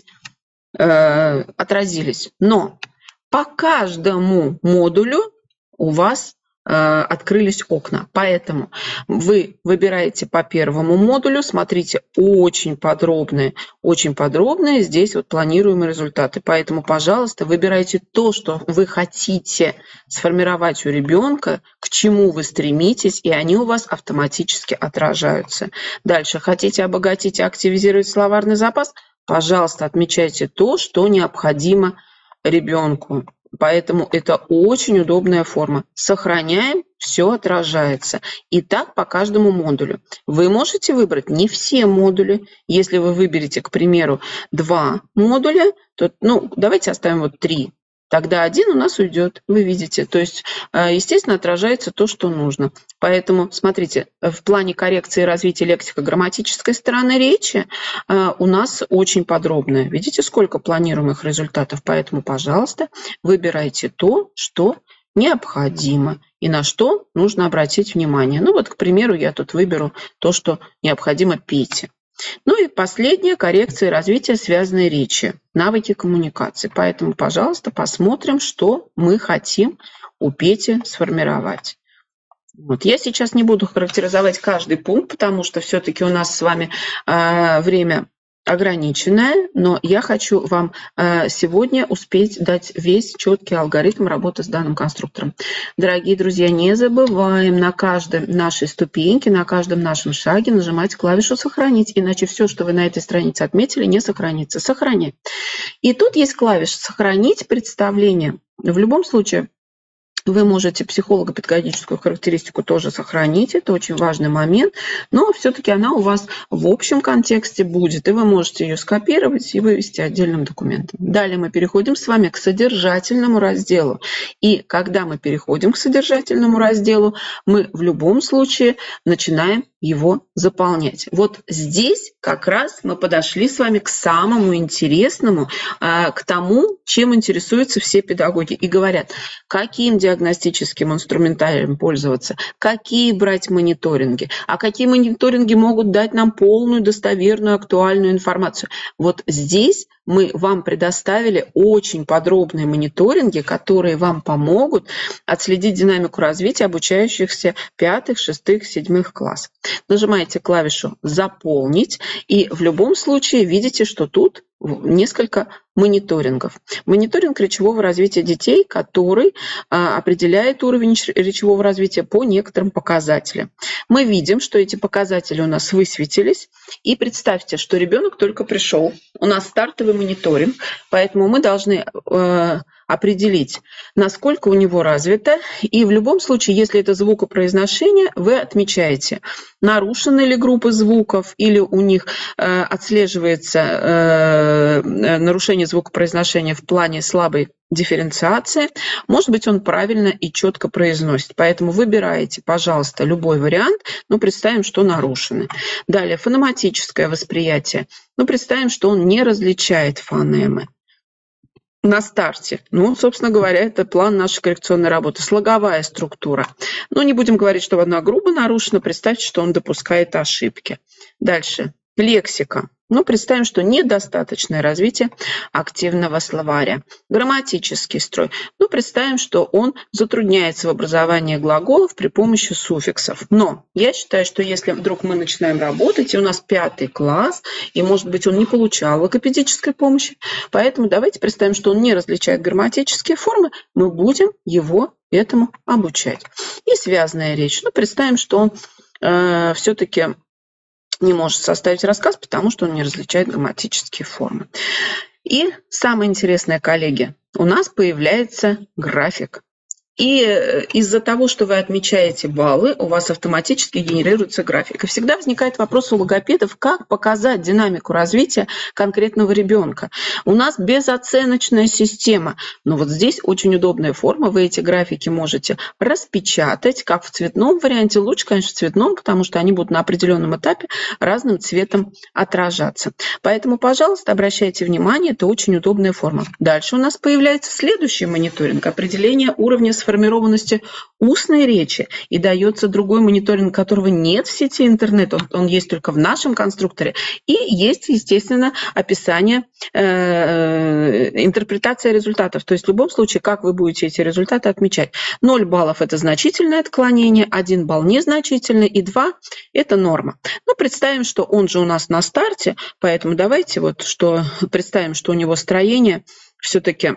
E: э, отразились. Но по каждому модулю у вас открылись окна. Поэтому вы выбираете по первому модулю, смотрите, очень подробные, очень подробные здесь вот планируемые результаты. Поэтому, пожалуйста, выбирайте то, что вы хотите сформировать у ребенка, к чему вы стремитесь, и они у вас автоматически отражаются. Дальше, хотите обогатить и активизировать словарный запас? Пожалуйста, отмечайте то, что необходимо ребенку. Поэтому это очень удобная форма. Сохраняем, все отражается. И так по каждому модулю. Вы можете выбрать не все модули. Если вы выберете, к примеру, два модуля, то, ну, давайте оставим вот три. Тогда один у нас уйдет, вы видите. То есть, естественно, отражается то, что нужно. Поэтому, смотрите, в плане коррекции и развития лексико-грамматической стороны речи у нас очень подробная. Видите, сколько планируемых результатов? Поэтому, пожалуйста, выбирайте то, что необходимо и на что нужно обратить внимание. Ну вот, к примеру, я тут выберу то, что необходимо Пете. Ну и последняя — коррекция и развитие связанной речи, навыки коммуникации. Поэтому, пожалуйста, посмотрим, что мы хотим у Пети сформировать. Вот. Я сейчас не буду характеризовать каждый пункт, потому что все-таки у нас с вами э, время ограниченное, но я хочу вам э, сегодня успеть дать весь четкий алгоритм работы с данным конструктором. Дорогие друзья, не забываем на каждой нашей ступеньке, на каждом нашем шаге нажимать клавишу «Сохранить», иначе все, что вы на этой странице отметили, не сохранится. Сохранять. И тут есть клавиша «Сохранить представление». В любом случае, Вы можете психолого-педагогическую характеристику тоже сохранить, это очень важный момент, но все-таки она у вас в общем контексте будет, и вы можете ее скопировать и вывести отдельным документом. Далее мы переходим с вами к содержательному разделу. И когда мы переходим к содержательному разделу, мы в любом случае начинаем его заполнять. Вот здесь как раз мы подошли с вами к самому интересному, к тому, чем интересуются все педагоги и говорят, каким диагностическим инструментарием пользоваться, какие брать мониторинги, а какие мониторинги могут дать нам полную, достоверную, актуальную информацию. Вот здесь мы вам предоставили очень подробные мониторинги, которые вам помогут отследить динамику развития обучающихся пятых, шестых, седьмых классов. Нажимаете клавишу «Заполнить», и в любом случае видите, что тут несколько мониторингов. Мониторинг речевого развития детей, который а, определяет уровень речевого развития по некоторым показателям. Мы видим, что эти показатели у нас высветились. И представьте, что ребенок только пришел. У нас стартовый мониторинг, поэтому мы должны э, определить, насколько у него развито. И в любом случае, если это звукопроизношение, вы отмечаете, нарушены ли группы звуков, или у них э, отслеживается э, нарушение звукопроизношения в плане слабой дифференциации. Может быть, он правильно и четко произносит. Поэтому выбираете, пожалуйста, любой вариант. Ну, представим, что нарушены. Далее, фонематическое восприятие. Ну, представим, что он не различает фонемы. На старте. Ну, собственно говоря, это план нашей коррекционной работы. Слоговая структура. Ну, не будем говорить, что она грубо нарушена. Представьте, что он допускает ошибки. Дальше. Лексика. Ну, представим, что недостаточное развитие активного словаря. Грамматический строй. Ну, представим, что он затрудняется в образовании глаголов при помощи суффиксов. Но я считаю, что если вдруг мы начинаем работать, и у нас пятый класс, и, может быть, он не получал логопедической помощи, поэтому давайте представим, что он не различает грамматические формы, мы будем его этому обучать. И связанная речь. Ну, представим, что он э, все-таки не может составить рассказ, потому что он не различает грамматические формы. И самое интересное, коллеги, у нас появляется график. И из-за того, что вы отмечаете баллы, у вас автоматически генерируется график. И всегда возникает вопрос у логопедов, как показать динамику развития конкретного ребенка. У нас безоценочная система, но вот здесь очень удобная форма. Вы эти графики можете распечатать, как в цветном варианте. Лучше, конечно, в цветном, потому что они будут на определенном этапе разным цветом отражаться. Поэтому, пожалуйста, обращайте внимание, это очень удобная форма. Дальше у нас появляется следующий мониторинг, определение уровня сформированности устной речи, и дается другой мониторинг, которого нет в сети интернет, он, он есть только в нашем конструкторе, и есть, естественно, описание, э, интерпретация результатов, то есть в любом случае, как вы будете эти результаты отмечать. ноль баллов – это значительное отклонение, один балл незначительный, и два – это норма. Ну, представим, что он же у нас на старте, поэтому давайте вот что представим, что у него строение все-таки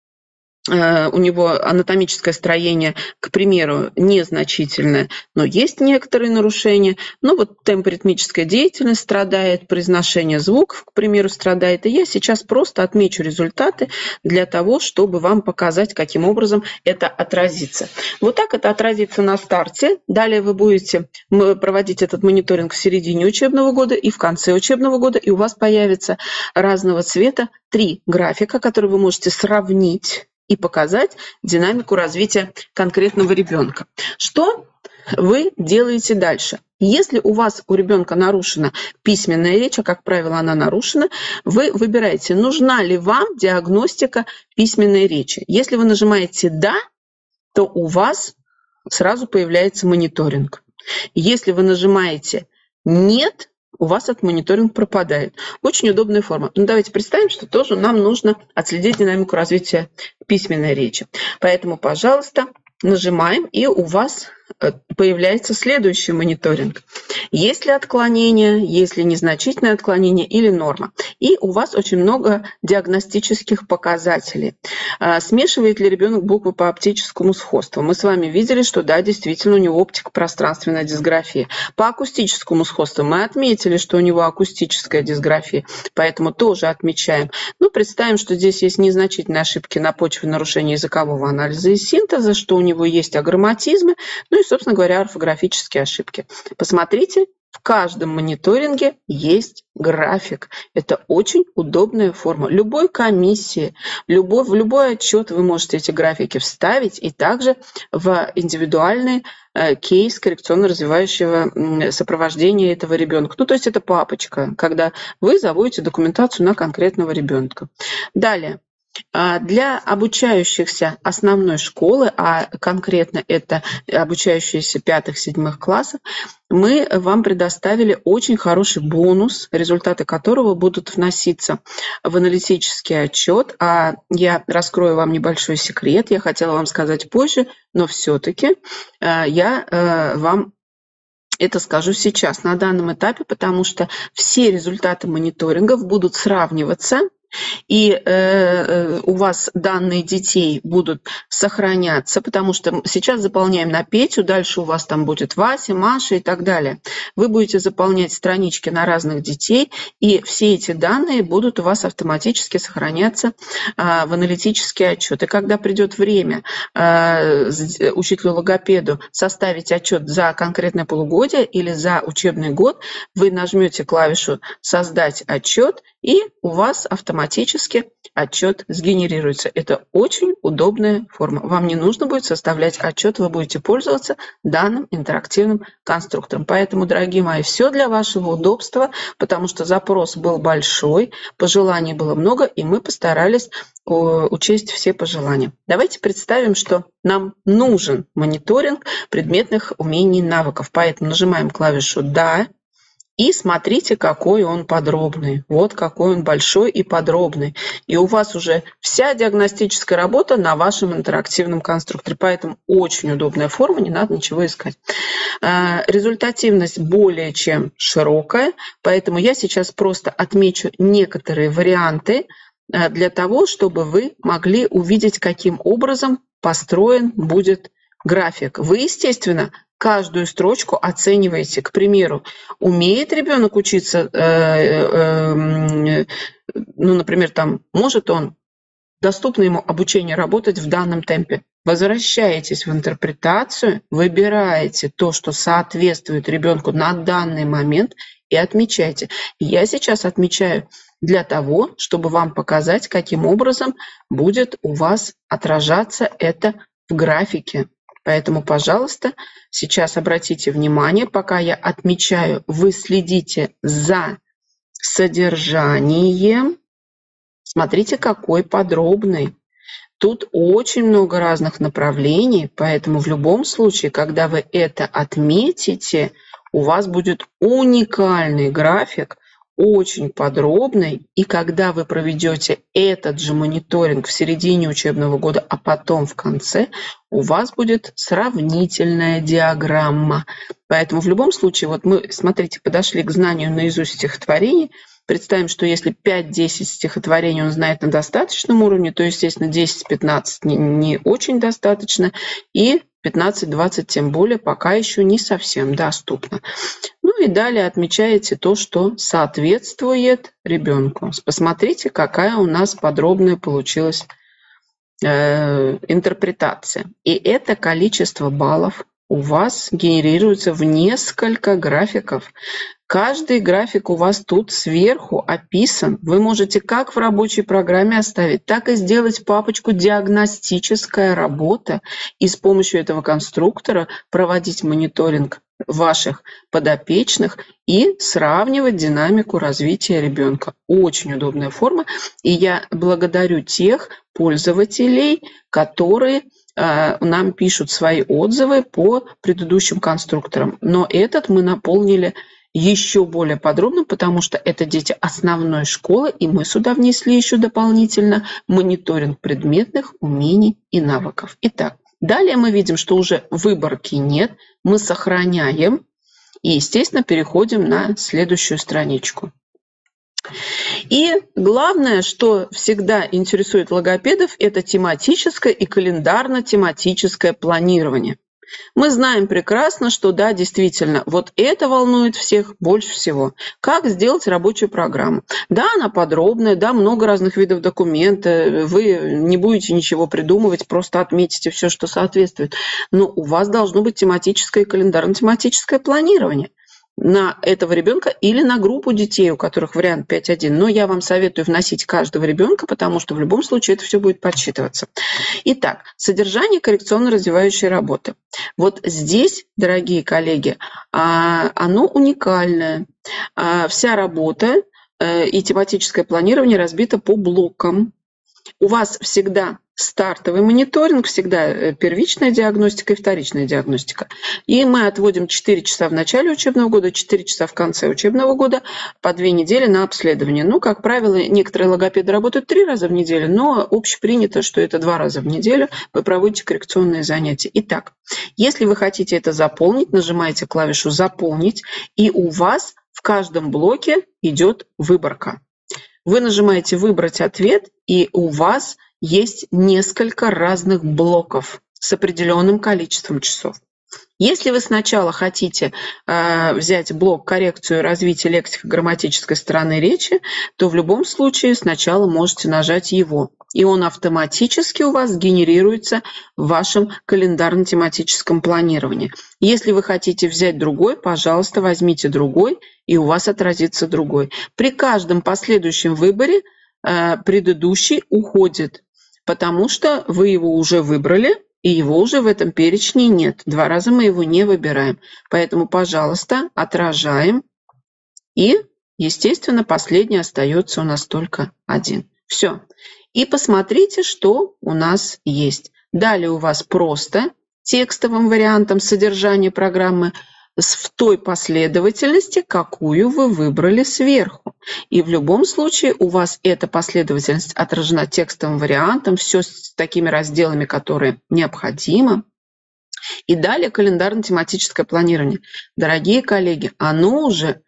E: у него анатомическое строение, к примеру, незначительное, но есть некоторые нарушения. Ну вот темпоритмическая деятельность страдает, произношение звуков, к примеру, страдает. И я сейчас просто отмечу результаты для того, чтобы вам показать, каким образом это отразится. Вот так это отразится на старте. Далее вы будете проводить этот мониторинг в середине учебного года и в конце учебного года, и у вас появится разного цвета три графика, которые вы можете сравнить и показать динамику развития конкретного ребенка. Что вы делаете дальше? Если у вас у ребенка нарушена письменная речь, а как правило она нарушена, вы выбираете, нужна ли вам диагностика письменной речи. Если вы нажимаете «Да», то у вас сразу появляется мониторинг. Если вы нажимаете «Нет», у вас этот мониторинг пропадает. Очень удобная форма. Ну, давайте представим, что тоже нам нужно отследить динамику развития письменной речи. Поэтому, пожалуйста, нажимаем, и у вас появляется следующий мониторинг. Есть ли отклонение, есть ли незначительное отклонение или норма. И у вас очень много диагностических показателей. Смешивает ли ребенок буквы по оптическому сходству? Мы с вами видели, что да, действительно у него оптико-пространственная дисграфия. По акустическому сходству мы отметили, что у него акустическая дисграфия, поэтому тоже отмечаем. Ну, представим, что здесь есть незначительные ошибки на почве нарушения языкового анализа и синтеза, что у него есть аграмматизмы, ну и, собственно говоря, орфографические ошибки. Посмотрите, в каждом мониторинге есть график. Это очень удобная форма. Любой комиссии, любой, в любой отчет вы можете эти графики вставить, и также в индивидуальный э, кейс коррекционно-развивающего сопровождения этого ребенка. Ну, то есть это папочка, когда вы заводите документацию на конкретного ребенка. Далее. Для обучающихся основной школы, а конкретно это обучающиеся пятых-седьмых классов, мы вам предоставили очень хороший бонус, результаты которого будут вноситься в аналитический отчет. А я раскрою вам небольшой секрет, я хотела вам сказать позже, но все-таки я вам это скажу сейчас, на данном этапе, потому что все результаты мониторингов будут сравниваться, и э, у вас данные детей будут сохраняться, потому что сейчас заполняем на Петю, дальше у вас там будет Вася, Маша и так далее. Вы будете заполнять странички на разных детей, и все эти данные будут у вас автоматически сохраняться э, в аналитический отчет. И когда придет время э, учителю-логопеду составить отчет за конкретное полугодие или за учебный год, вы нажмете клавишу «Создать отчет», и у вас автоматически отчет сгенерируется. Это очень удобная форма. Вам не нужно будет составлять отчет, вы будете пользоваться данным интерактивным конструктором. Поэтому, дорогие мои, все для вашего удобства, потому что запрос был большой, пожеланий было много, и мы постарались учесть все пожелания. Давайте представим, что нам нужен мониторинг предметных умений и навыков. Поэтому нажимаем клавишу «Да». И смотрите, какой он подробный. Вот какой он большой и подробный. И у вас уже вся диагностическая работа на вашем интерактивном конструкторе. Поэтому очень удобная форма, не надо ничего искать. Результативность более чем широкая, поэтому я сейчас просто отмечу некоторые варианты для того, чтобы вы могли увидеть, каким образом построен будет график. Вы, естественно, каждую строчку оцениваете. К примеру, умеет ребенок учиться, э, э, ну, например, там, может он, доступно ему обучение работать в данном темпе. Возвращаетесь в интерпретацию, выбираете то, что соответствует ребенку на данный момент, и отмечайте. Я сейчас отмечаю для того, чтобы вам показать, каким образом будет у вас отражаться это в графике. Поэтому, пожалуйста, сейчас обратите внимание, пока я отмечаю, вы следите за содержанием. Смотрите, какой подробный. Тут очень много разных направлений, поэтому в любом случае, когда вы это отметите, у вас будет уникальный график, очень подробный, и когда вы проведете этот же мониторинг в середине учебного года, а потом в конце, у вас будет сравнительная диаграмма. Поэтому в любом случае, вот мы, смотрите, подошли к знанию наизусть стихотворений. Представим, что если пять-десять стихотворений он знает на достаточном уровне, то, естественно, десять-пятнадцать не, не очень достаточно, и пятнадцать-двадцать тем более пока еще не совсем доступно. Ну и далее отмечаете то, что соответствует ребенку. Посмотрите, какая у нас подробная получилась э, интерпретация. И это количество баллов у вас генерируется в несколько графиков. Каждый график у вас тут сверху описан. Вы можете как в рабочей программе оставить, так и сделать папочку «Диагностическая работа» и с помощью этого конструктора проводить мониторинг ваших подопечных и сравнивать динамику развития ребенка. Очень удобная форма. И я благодарю тех пользователей, которые э, нам пишут свои отзывы по предыдущим конструкторам. Но этот мы наполнили еще более подробно, потому что это дети основной школы, и мы сюда внесли еще дополнительно мониторинг предметных умений и навыков. Итак, Далее мы видим, что уже выборки нет, мы сохраняем и, естественно, переходим на следующую страничку. И главное, что всегда интересует логопедов, это тематическое и календарно-тематическое планирование. Мы знаем прекрасно, что да, действительно, вот это волнует всех больше всего. Как сделать рабочую программу? Да, она подробная, да, много разных видов документов, вы не будете ничего придумывать, просто отметите все, что соответствует. Но у вас должно быть тематическое и календарно-тематическое планирование на этого ребенка или на группу детей, у которых вариант пять один. Но я вам советую вносить каждого ребенка, потому что в любом случае это все будет подсчитываться. Итак, содержание коррекционно-развивающей работы. Вот здесь, дорогие коллеги, оно уникальное. Вся работа и тематическое планирование разбито по блокам. У вас всегда стартовый мониторинг, всегда первичная диагностика и вторичная диагностика. И мы отводим четыре часа в начале учебного года, четыре часа в конце учебного года, по две недели на обследование. Ну, как правило, некоторые логопеды работают три раза в неделю, но общепринято, что это два раза в неделю вы проводите коррекционные занятия. Итак, если вы хотите это заполнить, нажимаете клавишу «Заполнить», и у вас в каждом блоке идет выборка. Вы нажимаете «Выбрать ответ», и у вас есть несколько разных блоков с определенным количеством часов. Если вы сначала хотите э, взять блок «Коррекцию и развитие лексико-грамматической стороны речи», то в любом случае сначала можете нажать его. И он автоматически у вас генерируется в вашем календарно-тематическом планировании. Если вы хотите взять другой, пожалуйста, возьмите другой, и у вас отразится другой. При каждом последующем выборе э, предыдущий уходит, потому что вы его уже выбрали, и его уже в этом перечне нет. Два раза мы его не выбираем. Поэтому, пожалуйста, отражаем. И, естественно, последний остается у нас только один. Все. И посмотрите, что у нас есть. Далее у вас просто текстовым вариантом содержание программы в той последовательности, какую вы выбрали сверху. И в любом случае у вас эта последовательность отражена текстовым вариантом, все с такими разделами, которые необходимо. И далее календарно-тематическое планирование. Дорогие коллеги, оно уже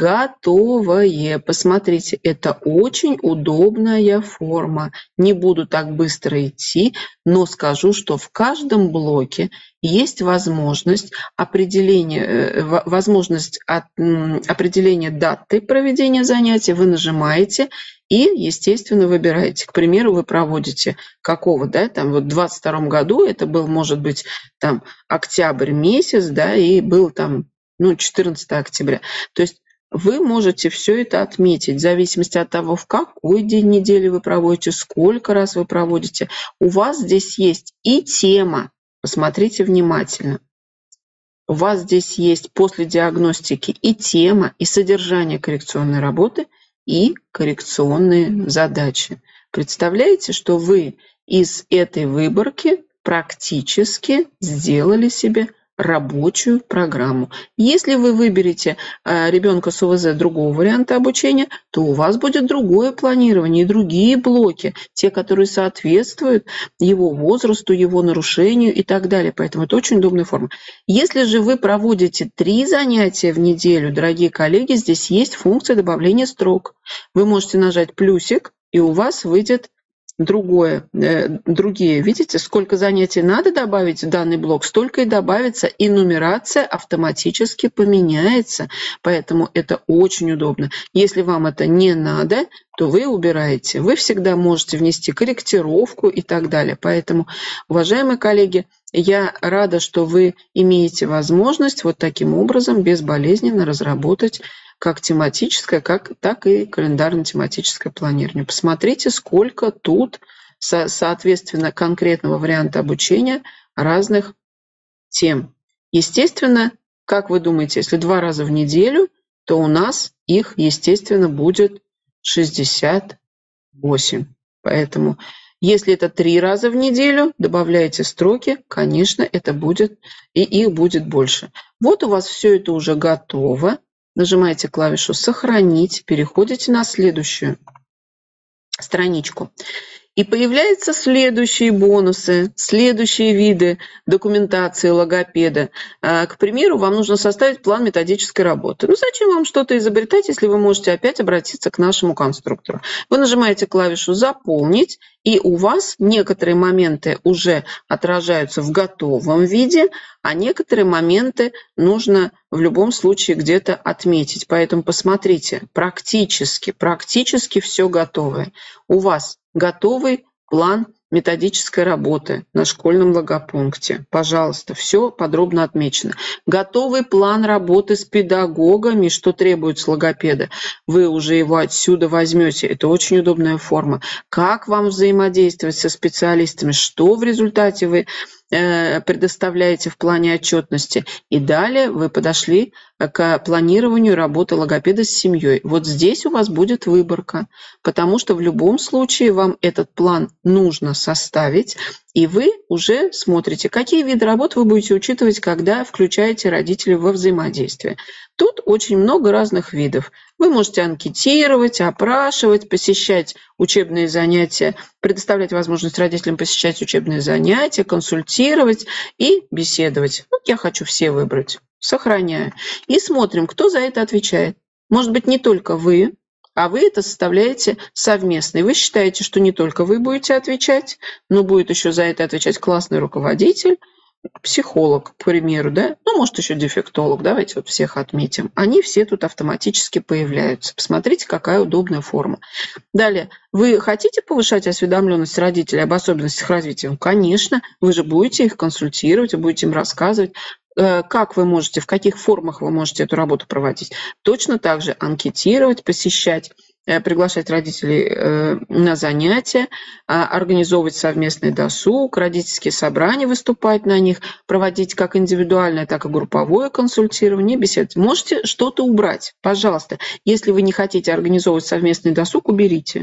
E: готовое. Посмотрите, это очень удобная форма. Не буду так быстро идти, но скажу, что в каждом блоке есть возможность определения, возможность от, определения даты проведения занятий. Вы нажимаете и, естественно, выбираете. К примеру, вы проводите какого, да, там вот в двадцать втором году, это был, может быть, там октябрь месяц, да, и был там, ну, четырнадцатого октября. То есть вы можете все это отметить в зависимости от того, в какой день недели вы проводите, сколько раз вы проводите. У вас здесь есть и тема. Посмотрите внимательно. У вас здесь есть после диагностики и тема, и содержание коррекционной работы, и коррекционные задачи. Представляете, что вы из этой выборки практически сделали себе рабочую программу. Если вы выберете э, ребенка с ОВЗ другого варианта обучения, то у вас будет другое планирование и другие блоки, те, которые соответствуют его возрасту, его нарушению и так далее. Поэтому это очень удобная форма. Если же вы проводите три занятия в неделю, дорогие коллеги, здесь есть функция добавления строк. Вы можете нажать плюсик, и у вас выйдет другое, э, другие. Видите, сколько занятий надо добавить в данный блок, столько и добавится, и нумерация автоматически поменяется. Поэтому это очень удобно. Если вам это не надо, то вы убираете. Вы всегда можете внести корректировку и так далее. Поэтому, уважаемые коллеги, я рада, что вы имеете возможность вот таким образом безболезненно разработать как тематическое, как, так и календарно-тематическое планирование. Посмотрите, сколько тут, со, соответственно, конкретного варианта обучения разных тем. Естественно, как вы думаете, если два раза в неделю, то у нас их, естественно, будет шестьдесят восемь. Поэтому, если это три раза в неделю, добавляете строки, конечно, это будет, и их будет больше. Вот у вас все это уже готово. Нажимаете клавишу «Сохранить», переходите на следующую страничку. И появляются следующие бонусы, следующие виды документации логопеда. К примеру, вам нужно составить план методической работы. Ну зачем вам что-то изобретать, если вы можете опять обратиться к нашему конструктору? Вы нажимаете клавишу «Заполнить», и у вас некоторые моменты уже отражаются в готовом виде, а некоторые моменты нужно в любом случае где-то отметить. Поэтому посмотрите, практически, практически все готовое. У вас готовый план методической работы на школьном логопункте. Пожалуйста, все подробно отмечено. Готовый план работы с педагогами, что требуется логопеда. Вы уже его отсюда возьмете. Это очень удобная форма. Как вам взаимодействовать со специалистами, что в результате вы предоставляете в плане отчетности. И далее вы подошли к планированию работы логопеда с семьей. Вот здесь у вас будет выборка, потому что в любом случае вам этот план нужно составить, и вы уже смотрите, какие виды работ вы будете учитывать, когда включаете родителей во взаимодействие. Тут очень много разных видов. Вы можете анкетировать, опрашивать, посещать учебные занятия, предоставлять возможность родителям посещать учебные занятия, консультировать и беседовать. Вот я хочу все выбрать. Сохраняю. И смотрим, кто за это отвечает. Может быть, не только вы, а вы это составляете совместно. И вы считаете, что не только вы будете отвечать, но будет еще за это отвечать классный руководитель, психолог, к примеру, да, ну, может, еще дефектолог, давайте вот всех отметим. Они все тут автоматически появляются. Посмотрите, какая удобная форма. Далее, вы хотите повышать осведомленность родителей об особенностях развития? Конечно, вы же будете их консультировать, вы будете им рассказывать, как вы можете, в каких формах вы можете эту работу проводить. Точно так же анкетировать, посещать, приглашать родителей на занятия, организовывать совместный досуг, родительские собрания, выступать на них, проводить как индивидуальное, так и групповое консультирование, беседовать. Можете что-то убрать, пожалуйста. Если вы не хотите организовывать совместный досуг, уберите.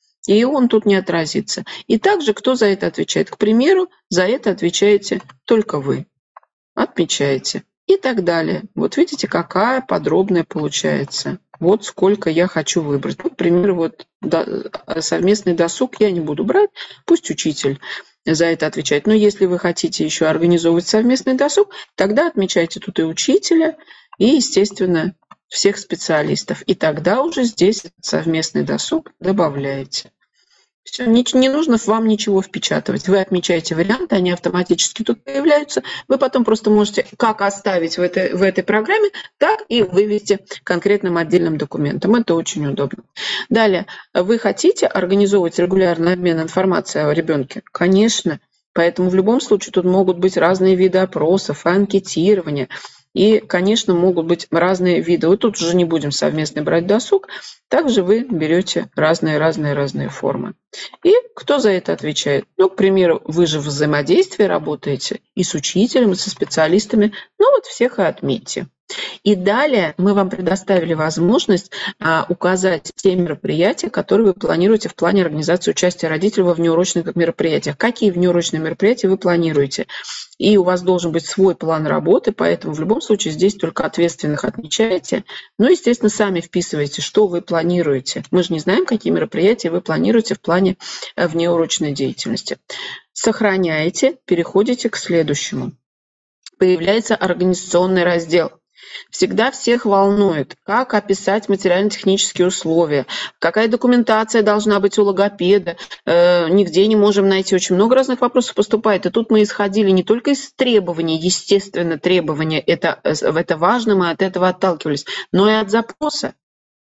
E: И он тут не отразится. И также, кто за это отвечает? К примеру, за это отвечаете только вы. Отмечаете. И так далее. Вот видите, какая подробная получается. Вот сколько я хочу выбрать. Ну, к примеру, вот совместный досуг я не буду брать, пусть учитель за это отвечает. Но если вы хотите еще организовывать совместный досуг, тогда отмечайте тут и учителя, и, естественно, всех специалистов. И тогда уже здесь совместный досуг добавляете. Все, не, не нужно вам ничего впечатывать. Вы отмечаете варианты, они автоматически тут появляются. Вы потом просто можете как оставить в этой, в этой программе, так и вывести конкретным отдельным документом. Это очень удобно. Далее, вы хотите организовывать регулярный обмен информацией о ребенке? Конечно. Поэтому в любом случае тут могут быть разные виды опросов, анкетирования. И, конечно, могут быть разные виды. Вот тут уже не будем совместно брать досуг. Также вы берете разные-разные-разные формы. И кто за это отвечает? Ну, к примеру, вы же в взаимодействии работаете и с учителем, и со специалистами. Ну, вот всех и отметьте. И далее мы вам предоставили возможность а, указать те мероприятия, которые вы планируете в плане организации участия родителей во внеурочных мероприятиях. Какие внеурочные мероприятия вы планируете? И у вас должен быть свой план работы, поэтому в любом случае здесь только ответственных отмечаете. Ну, естественно, сами вписываете, что вы планируете. Мы же не знаем, какие мероприятия вы планируете в плане внеурочной деятельности. Сохраняете, переходите к следующему. Появляется организационный раздел. Всегда всех волнует, как описать материально-технические условия, какая документация должна быть у логопеда, э, нигде не можем найти. Очень много разных вопросов поступает. И тут мы исходили не только из требований, естественно, требования, это, это важно, мы от этого отталкивались, но и от запроса.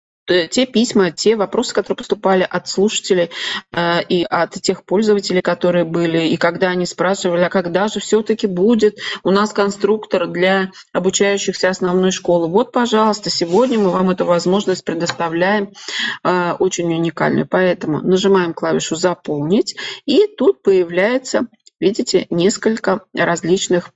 E: Те письма, те вопросы, которые поступали от слушателей э, и от тех пользователей, которые были, и когда они спрашивали, а когда же все-таки будет у нас конструктор для обучающихся основной школы. Вот, пожалуйста, сегодня мы вам эту возможность предоставляем, э, очень уникальную. Поэтому нажимаем клавишу «Заполнить», и тут появляется, видите, несколько различных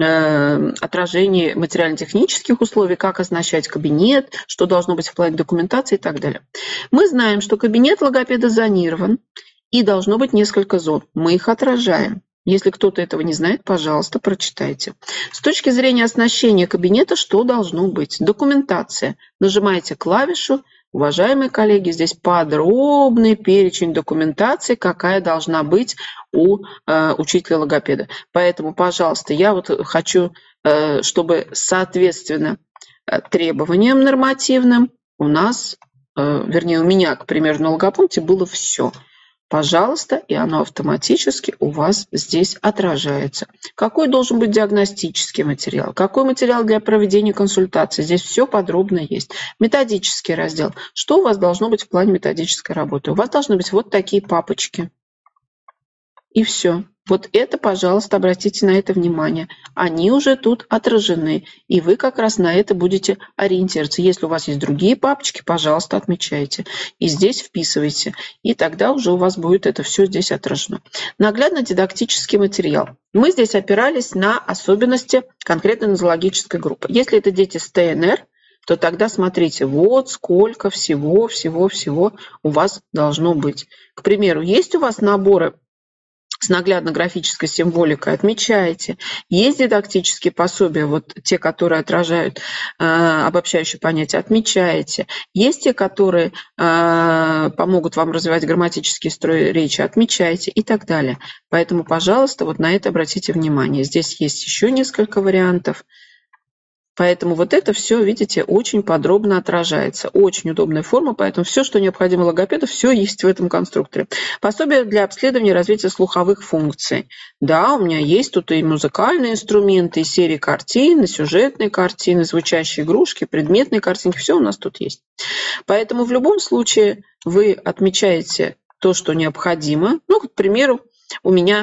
E: отражение материально-технических условий, как оснащать кабинет, что должно быть в плане документации и так далее. Мы знаем, что кабинет логопеда зонирован и должно быть несколько зон. Мы их отражаем. Если кто-то этого не знает, пожалуйста, прочитайте. С точки зрения оснащения кабинета, что должно быть? Документация. Нажимаете клавишу уважаемые коллеги, здесь подробный перечень документации, какая должна быть у э, учителя-логопеда. Поэтому, пожалуйста, я вот хочу, э, чтобы соответственно требованиям нормативным у нас, э, вернее, у меня, к примеру, на логопункте было все. Пожалуйста, и оно автоматически у вас здесь отражается. Какой должен быть диагностический материал? Какой материал для проведения консультации? Здесь все подробно есть. Методический раздел. Что у вас должно быть в плане методической работы? У вас должны быть вот такие папочки. И все. Вот это, пожалуйста, обратите на это внимание. Они уже тут отражены. И вы как раз на это будете ориентироваться. Если у вас есть другие папочки, пожалуйста, отмечайте. И здесь вписывайте. И тогда уже у вас будет это все здесь отражено. Наглядно-дидактический материал. Мы здесь опирались на особенности конкретной нозологической группы. Если это дети с Т Н Р, то тогда смотрите, вот сколько всего, всего, всего у вас должно быть. К примеру, есть у вас наборы с наглядно-графической символикой, отмечаете. Есть дидактические пособия, вот те, которые отражают э, обобщающие понятия, отмечаете. Есть те, которые э, помогут вам развивать грамматический строй речи, отмечаете и так далее. Поэтому, пожалуйста, вот на это обратите внимание. Здесь есть еще несколько вариантов. Поэтому вот это все, видите, очень подробно отражается. Очень удобная форма, поэтому все, что необходимо логопеду, все есть в этом конструкторе. Пособие для обследования и развития слуховых функций. Да, у меня есть тут и музыкальные инструменты, и серии картин, и сюжетные картины, звучащие игрушки, предметные картинки. Все у нас тут есть. Поэтому в любом случае вы отмечаете то, что необходимо. Ну, к примеру, у меня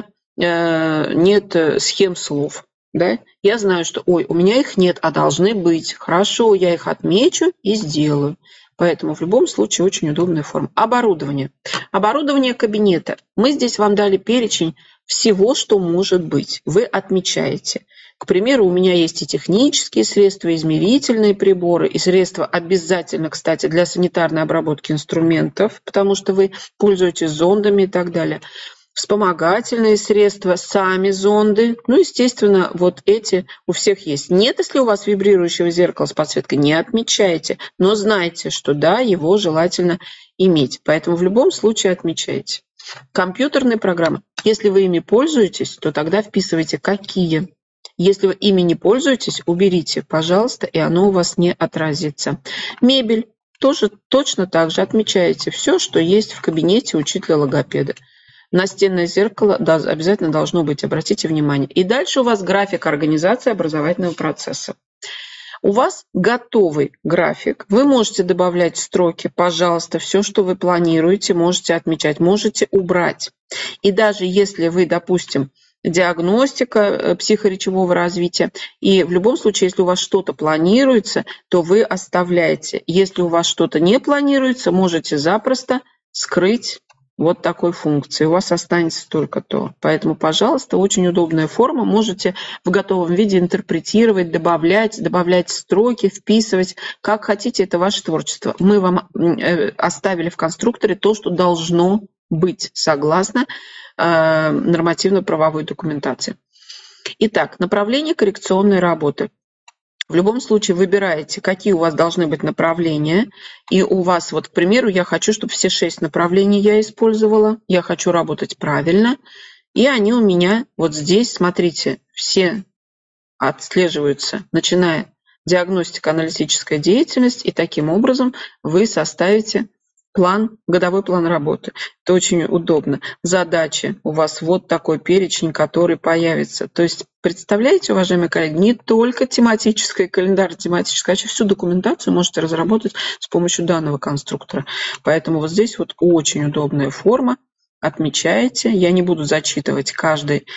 E: э, нет схем слов. Да? Я знаю, что, ой, у меня их нет, а должны быть. Хорошо, я их отмечу и сделаю. Поэтому в любом случае очень удобная форма. Оборудование. Оборудование кабинета. Мы здесь вам дали перечень всего, что может быть. Вы отмечаете. К примеру, у меня есть и технические средства, и измерительные приборы, и средства обязательно, кстати, для санитарной обработки инструментов, потому что вы пользуетесь зондами и так далее. Вспомогательные средства, сами зонды. Ну, естественно, вот эти у всех есть. Нет, если у вас вибрирующего зеркала с подсветкой, не отмечайте. Но знайте, что да, его желательно иметь. Поэтому в любом случае отмечайте. Компьютерные программы. Если вы ими пользуетесь, то тогда вписывайте, какие. Если вы ими не пользуетесь, уберите, пожалуйста, и оно у вас не отразится. Мебель. Тоже точно так же отмечаете все, что есть в кабинете учителя-логопеда. Настенное зеркало да, обязательно должно быть, обратите внимание. И дальше у вас график организации образовательного процесса. У вас готовый график. Вы можете добавлять строки, пожалуйста, все, что вы планируете, можете отмечать, можете убрать. И даже если вы, допустим, диагностика психоречевого развития, и в любом случае, если у вас что-то планируется, то вы оставляете. Если у вас что-то не планируется, можете запросто скрыть вот такой функции. У вас останется только то. Поэтому, пожалуйста, очень удобная форма. Можете в готовом виде интерпретировать, добавлять, добавлять строки, вписывать. Как хотите, это ваше творчество. Мы вам оставили в конструкторе то, что должно быть согласно э, нормативно-правовой документации. Итак, направление коррекционной работы. В любом случае выбираете, какие у вас должны быть направления. И у вас, вот, к примеру, я хочу, чтобы все шесть направлений я использовала. Я хочу работать правильно. И они у меня вот здесь, смотрите, все отслеживаются, начиная диагностика, аналитическая деятельность. И таким образом вы составите план, годовой план работы. Это очень удобно. Задачи. У вас вот такой перечень, который появится. То есть, представляете, уважаемые коллеги, не только тематическая, календарь тематическая, а всю документацию можете разработать с помощью данного конструктора. Поэтому вот здесь вот очень удобная форма. Отмечаете. Я не буду зачитывать каждый,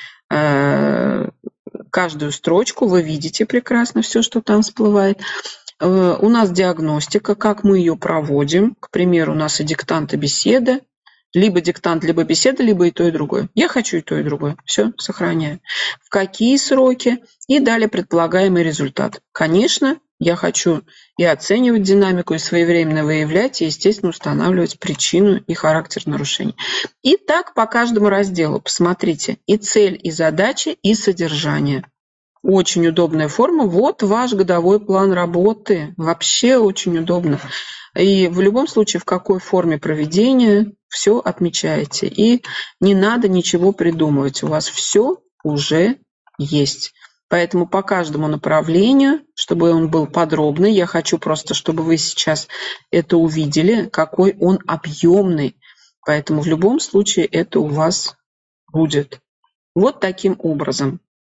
E: э, каждую строчку. Вы видите прекрасно все, что там всплывает. У нас диагностика, как мы ее проводим. К примеру, у нас и диктант, и беседа. Либо диктант, либо беседа, либо и то, и другое. Я хочу и то, и другое. Все, сохраняю. В какие сроки? И далее предполагаемый результат. Конечно, я хочу и оценивать динамику, и своевременно выявлять, и, естественно, устанавливать причину и характер нарушений. И так по каждому разделу. Посмотрите. И цель, и задачи, и содержание. Очень удобная форма. Вот ваш годовой план работы. Вообще очень удобно. И в любом случае, в какой форме проведения, все отмечаете. И не надо ничего придумывать. У вас все уже есть. Поэтому по каждому направлению, чтобы он был подробный, я хочу просто, чтобы вы сейчас это увидели, какой он объемный. Поэтому в любом случае это у вас будет. Вот таким образом.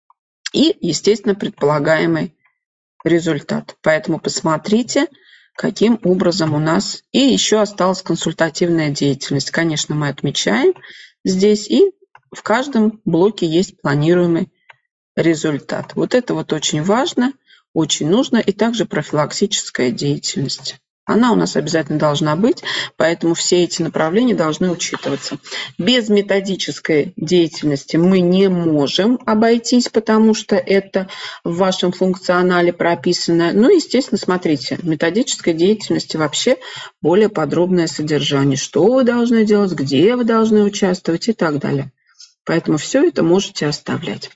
E: И, естественно, предполагаемый результат. Поэтому посмотрите, каким образом у нас. И еще осталась консультативная деятельность. Конечно, мы отмечаем здесь. И в каждом блоке есть планируемый результат. Вот это вот очень важно, очень нужно. И также профилактическая деятельность. Она у нас обязательно должна быть, поэтому все эти направления должны учитываться. Без методической деятельности мы не можем обойтись, потому что это в вашем функционале прописано. Ну, естественно, смотрите, в методической деятельности вообще более подробное содержание. Что вы должны делать, где вы должны участвовать и так далее. Поэтому все это можете оставлять.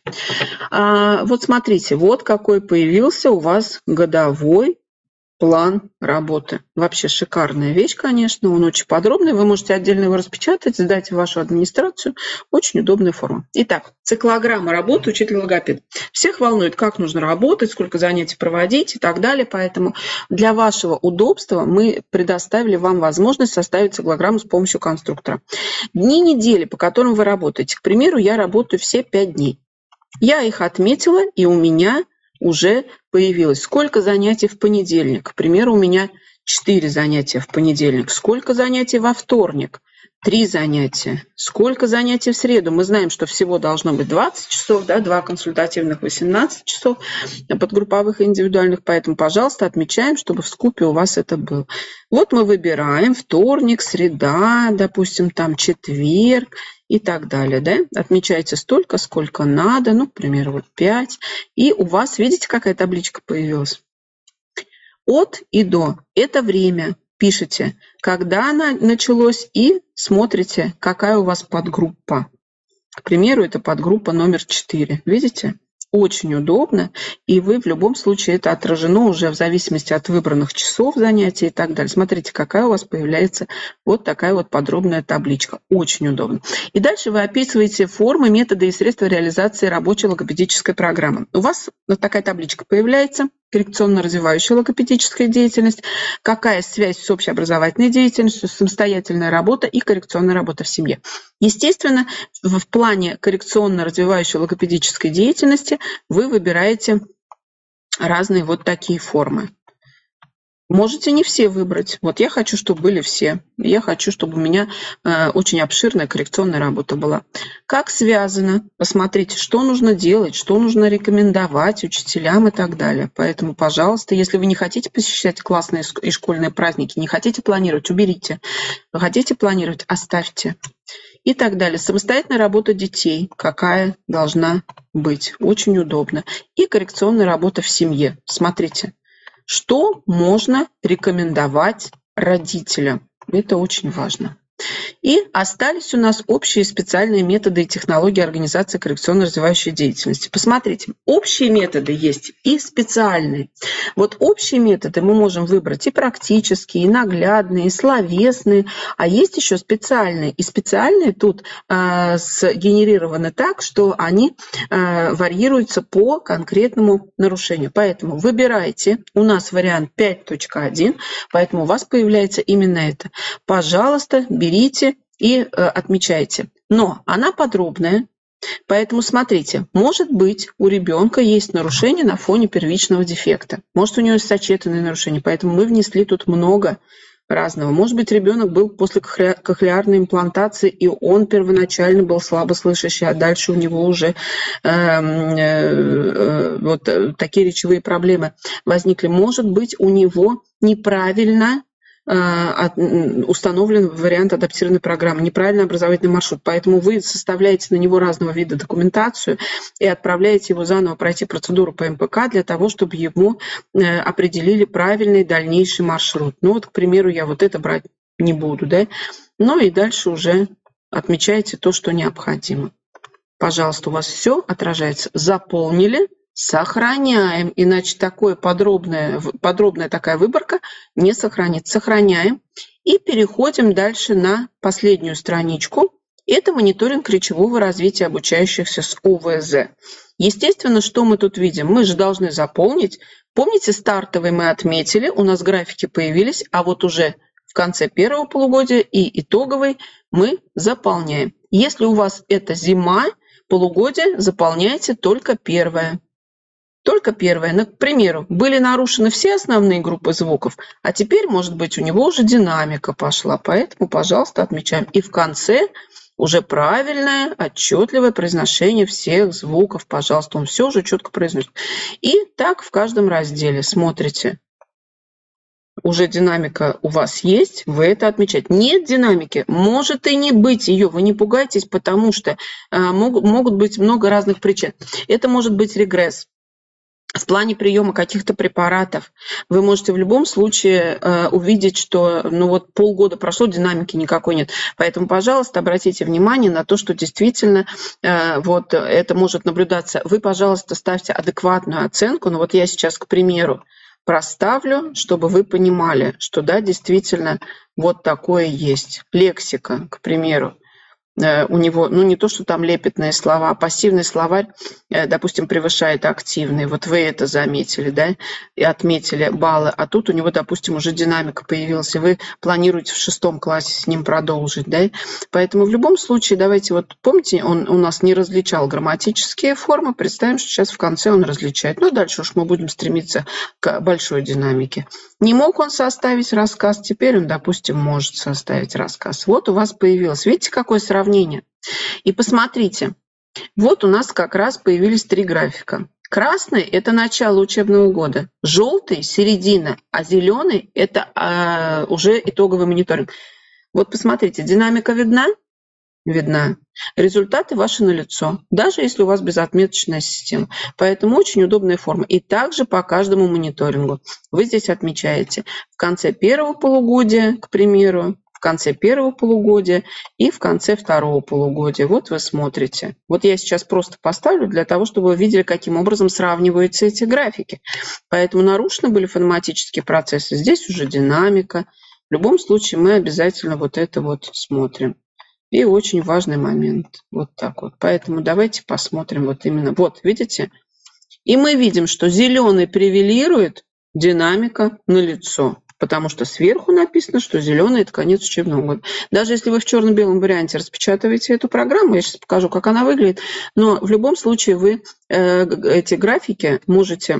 E: А, вот смотрите, вот какой появился у вас годовой план работы. Вообще шикарная вещь, конечно, он очень подробный. Вы можете отдельно его распечатать, сдать в вашу администрацию. Очень удобная форма. Итак, циклограмма работы учитель-логопед. Всех волнует, как нужно работать, сколько занятий проводить и так далее. Поэтому для вашего удобства мы предоставили вам возможность составить циклограмму с помощью конструктора. Дни недели, по которым вы работаете. К примеру, я работаю все пять дней. Я их отметила, и у меня уже появилось. Сколько занятий в понедельник? К примеру, у меня четыре занятия в понедельник. Сколько занятий во вторник? три занятия. Сколько занятий в среду? Мы знаем, что всего должно быть двадцать часов, да, два консультативных, восемнадцать часов подгрупповых и индивидуальных. Поэтому, пожалуйста, отмечаем, чтобы в скупе у вас это было. Вот мы выбираем вторник, среда, допустим, там четверг и так далее. Да? Отмечайте столько, сколько надо. Ну, к примеру, вот пять. И у вас, видите, какая табличка появилась? От и до. Это время. Пишите, когда она началось, и смотрите, какая у вас подгруппа. К примеру, это подгруппа номер четыре. Видите? Очень удобно, и вы в любом случае это отражено уже в зависимости от выбранных часов занятий и так далее. Смотрите, какая у вас появляется вот такая вот подробная табличка. Очень удобно. И дальше вы описываете формы, методы и средства реализации рабочей логопедической программы. У вас вот такая табличка появляется. Коррекционно-развивающая логопедическая деятельность, какая связь с общеобразовательной деятельностью, самостоятельная работа и коррекционная работа в семье. Естественно, в плане коррекционно-развивающей логопедической деятельности вы выбираете разные вот такие формы. Можете не все выбрать. Вот я хочу, чтобы были все. Я хочу, чтобы у меня э, очень обширная коррекционная работа была. Как связано? Посмотрите, что нужно делать, что нужно рекомендовать учителям и так далее. Поэтому, пожалуйста, если вы не хотите посещать классные и школьные праздники, не хотите планировать, уберите. Вы хотите планировать, оставьте. И так далее. Самостоятельная работа детей. Какая должна быть? Очень удобно. И коррекционная работа в семье. Смотрите. Что можно рекомендовать родителям? Это очень важно. И остались у нас общие и специальные методы и технологии организации коррекционно-развивающей деятельности. Посмотрите, общие методы есть и специальные. Вот общие методы мы можем выбрать и практические, и наглядные, и словесные, а есть еще специальные. И специальные тут э, сгенерированы так, что они э, варьируются по конкретному нарушению. Поэтому выбирайте. У нас вариант пять точка один, поэтому у вас появляется именно это. Пожалуйста, берите и э, отмечайте. Но она подробная, поэтому смотрите, может быть, у ребенка есть нарушение на фоне первичного дефекта. Может, у него есть сочетанные нарушения, поэтому мы внесли тут много разного. Может быть, ребенок был после кохлеарной имплантации, и он первоначально был слабослышащий, а дальше у него уже э, э, э, вот такие речевые проблемы возникли. Может быть, у него неправильно установлен вариант адаптированной программы, неправильный образовательный маршрут. Поэтому вы составляете на него разного вида документацию и отправляете его заново пройти процедуру по эм пэ ка для того, чтобы ему определили правильный дальнейший маршрут. Ну вот, к примеру, я вот это брать не буду, да? Ну и дальше уже отмечаете то, что необходимо. Пожалуйста, у вас все отражается. Заполнили, Сохраняем, иначе такое подробная, подробная такая выборка не сохранится. Сохраняем и переходим дальше на последнюю страничку. Это мониторинг речевого развития обучающихся с о вэ зэ. Естественно, что мы тут видим? Мы же должны заполнить. Помните, стартовый мы отметили, у нас графики появились, а вот уже в конце первого полугодия и итоговый мы заполняем. Если у вас это зима, полугодие, заполняйте только первое. Только первое. Ну, к примеру, были нарушены все основные группы звуков, а теперь, может быть, у него уже динамика пошла. Поэтому, пожалуйста, отмечаем. И в конце уже правильное, отчетливое произношение всех звуков. Пожалуйста, он все уже четко произносит. И так в каждом разделе смотрите. Уже динамика у вас есть, вы это отмечаете. Нет динамики, может и не быть ее, вы не пугайтесь, потому что а, могут, могут быть много разных причин. Это может быть регресс. В плане приема каких-то препаратов вы можете в любом случае э, увидеть, что ну вот полгода прошло, динамики никакой нет. Поэтому, пожалуйста, обратите внимание на то, что действительно э, вот это может наблюдаться. Вы, пожалуйста, ставьте адекватную оценку. Ну вот я сейчас, к примеру, проставлю, чтобы вы понимали, что да, действительно вот такое есть. Лексика, к примеру. У него, ну не то, что там лепетные слова, а пассивный словарь, допустим, превышает активный. Вот вы это заметили, да, и отметили баллы. А тут у него, допустим, уже динамика появилась, и вы планируете в шестом классе с ним продолжить, да. Поэтому в любом случае, давайте вот, помните, он у нас не различал грамматические формы, представим, что сейчас в конце он различает. Ну, дальше уж мы будем стремиться к большой динамике. Не мог он составить рассказ, теперь он, допустим, может составить рассказ. Вот у вас появилось, видите, какое сравнение? И посмотрите, вот у нас как раз появились три графика. Красный – это начало учебного года, желтый – середина, а зеленый – это а, уже итоговый мониторинг. Вот посмотрите, динамика видна? Видна. Результаты ваши налицо, даже если у вас безотметочная система. Поэтому очень удобная форма. И также по каждому мониторингу. Вы здесь отмечаете в конце первого полугодия, к примеру, в конце первого полугодия и в конце второго полугодия. Вот вы смотрите. Вот я сейчас просто поставлю для того, чтобы вы видели, каким образом сравниваются эти графики. Поэтому нарушены были фонематические процессы. Здесь уже динамика. В любом случае мы обязательно вот это вот смотрим. И очень важный момент. Вот так вот. Поэтому давайте посмотрим вот именно. Вот, видите? И мы видим, что зеленый превалирует, динамика налицо. Потому что сверху написано, что зеленый – это конец учебного года. Даже если вы в черно-белом варианте распечатываете эту программу, я сейчас покажу, как она выглядит, но в любом случае вы э, эти графики можете...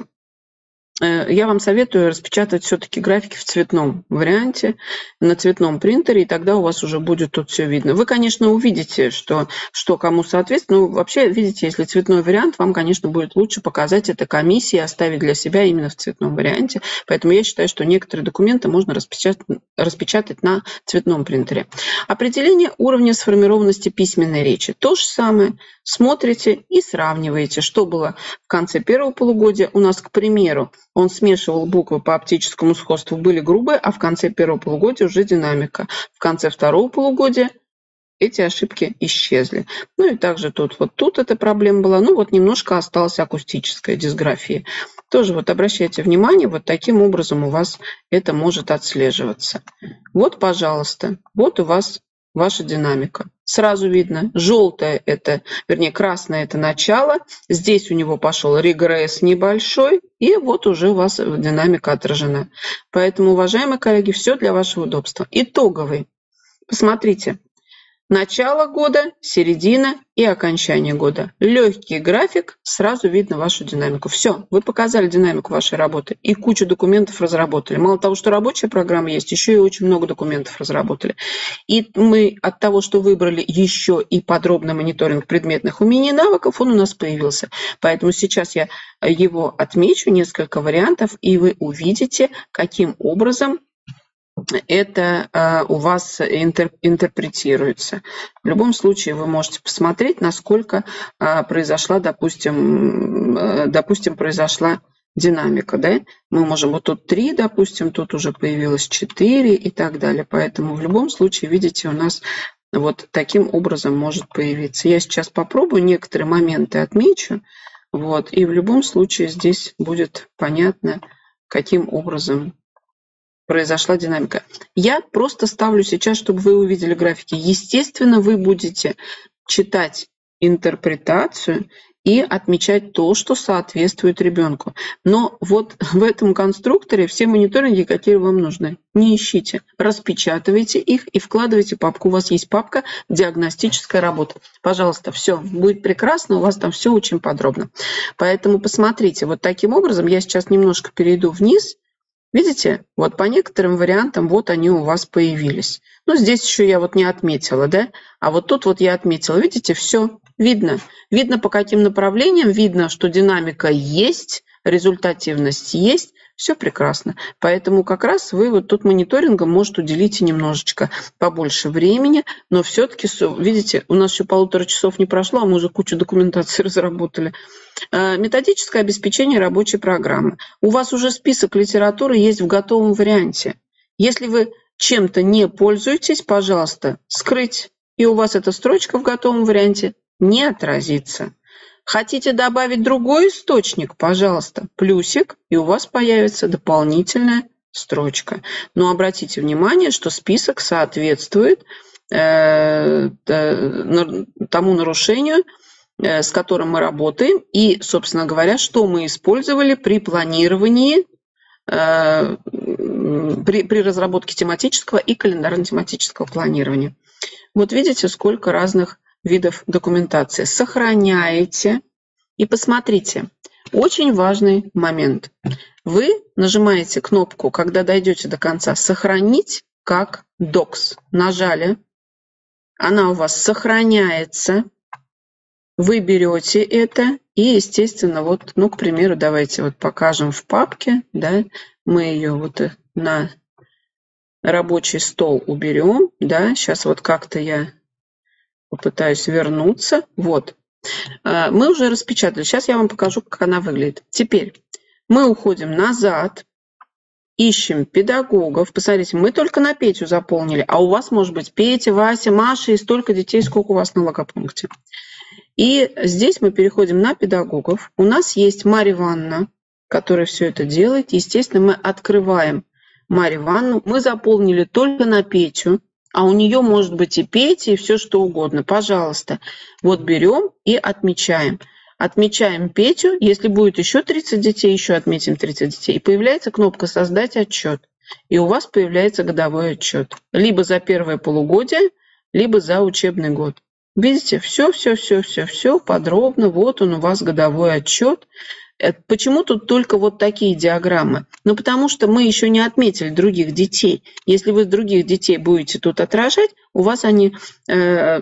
E: Я вам советую распечатать все-таки графики в цветном варианте, на цветном принтере, и тогда у вас уже будет тут все видно. Вы, конечно, увидите, что, что кому соответствует, но вообще, видите, если цветной вариант, вам, конечно, будет лучше показать это комиссии и оставить для себя именно в цветном варианте. Поэтому я считаю, что некоторые документы можно распечатать, распечатать на цветном принтере. Определение уровня сформированности письменной речи. То же самое. Смотрите и сравниваете, что было в конце первого полугодия. У нас, к примеру, он смешивал буквы по оптическому сходству, были грубые, а в конце первого полугодия уже динамика. В конце второго полугодия эти ошибки исчезли. Ну и также тут, вот тут эта проблема была, ну вот немножко осталась акустическая дисграфия. Тоже вот обращайте внимание, вот таким образом у вас это может отслеживаться. Вот, пожалуйста, вот у вас ваша динамика. Сразу видно, желтое это, вернее, красное это начало. Здесь у него пошел регресс небольшой, и вот уже у вас динамика отражена. Поэтому, уважаемые коллеги, все для вашего удобства. Итоговый. Посмотрите. Начало года, середина и окончание года. Легкий график, сразу видно вашу динамику. Все, вы показали динамику вашей работы и кучу документов разработали. Мало того, что рабочая программа есть, еще и очень много документов разработали. И мы от того, что выбрали еще и подробный мониторинг предметных умений и навыков, он у нас появился. Поэтому сейчас я его отмечу, несколько вариантов, и вы увидите, каким образом это э, у вас интер, интерпретируется. В любом случае вы можете посмотреть, насколько э, произошла, допустим, э, допустим, произошла динамика. Да? Мы можем вот тут три, допустим, тут уже появилось четыре и так далее. Поэтому в любом случае, видите, у нас вот таким образом может появиться. Я сейчас попробую некоторые моменты отмечу. Вот. И в любом случае здесь будет понятно, каким образом произошла динамика. Я просто ставлю сейчас, чтобы вы увидели графики. Естественно, вы будете читать интерпретацию и отмечать то, что соответствует ребенку. Но вот в этом конструкторе все мониторинги, какие вам нужны, не ищите. Распечатывайте их и вкладывайте в папку. У вас есть папка «Диагностическая работа». Пожалуйста, все, будет прекрасно, у вас там все очень подробно. Поэтому посмотрите, вот таким образом я сейчас немножко перейду вниз. Видите, вот по некоторым вариантам вот они у вас появились. Ну, здесь еще я вот не отметила, да? А вот тут вот я отметила. Видите, все видно. Видно, по каким направлениям, видно, что динамика есть, результативность есть. Все прекрасно. Поэтому как раз вы вот тут мониторингом, может, уделите немножечко побольше времени, но все-таки, видите, у нас еще полутора часов не прошло, а мы уже кучу документации разработали. Методическое обеспечение рабочей программы. У вас уже список литературы есть в готовом варианте. Если вы чем-то не пользуетесь, пожалуйста, скрыть, и у вас эта строчка в готовом варианте не отразится. Хотите добавить другой источник, пожалуйста, плюсик, и у вас появится дополнительная строчка. Но обратите внимание, что список соответствует э, тому нарушению, э, с которым мы работаем, и, собственно говоря, что мы использовали при планировании, э, при, при разработке тематического и календарно-тематического планирования. Вот видите, сколько разных видов документации. Сохраняете и посмотрите. Очень важный момент. Вы нажимаете кнопку, когда дойдете до конца, «Сохранить как докс». Нажали. Она у вас сохраняется. Вы берете это и, естественно, вот, ну, к примеру, давайте вот покажем в папке, да, мы ее вот на рабочий стол уберем, да, сейчас вот как-то я попытаюсь вернуться. Вот. Мы уже распечатали. Сейчас я вам покажу, как она выглядит. Теперь мы уходим назад, ищем педагогов. Посмотрите, мы только на Петю заполнили, а у вас может быть Петя, Вася, Маша и столько детей, сколько у вас на логопункте. И здесь мы переходим на педагогов. У нас есть Марья Ивановна, которая все это делает. Естественно, мы открываем Марью Ивановну. Мы заполнили только на Петю. А у нее может быть и Петя, и все что угодно. Пожалуйста, вот берем и отмечаем. Отмечаем Петю. Если будет еще тридцать детей, еще отметим тридцать детей. И появляется кнопка «Создать отчет». И у вас появляется годовой отчет. Либо за первое полугодие, либо за учебный год. Видите, все, все, все, все, все подробно. Вот он у вас годовой отчет. Почему тут только вот такие диаграммы? Ну, потому что мы еще не отметили других детей. Если вы других детей будете тут отражать, у вас они э,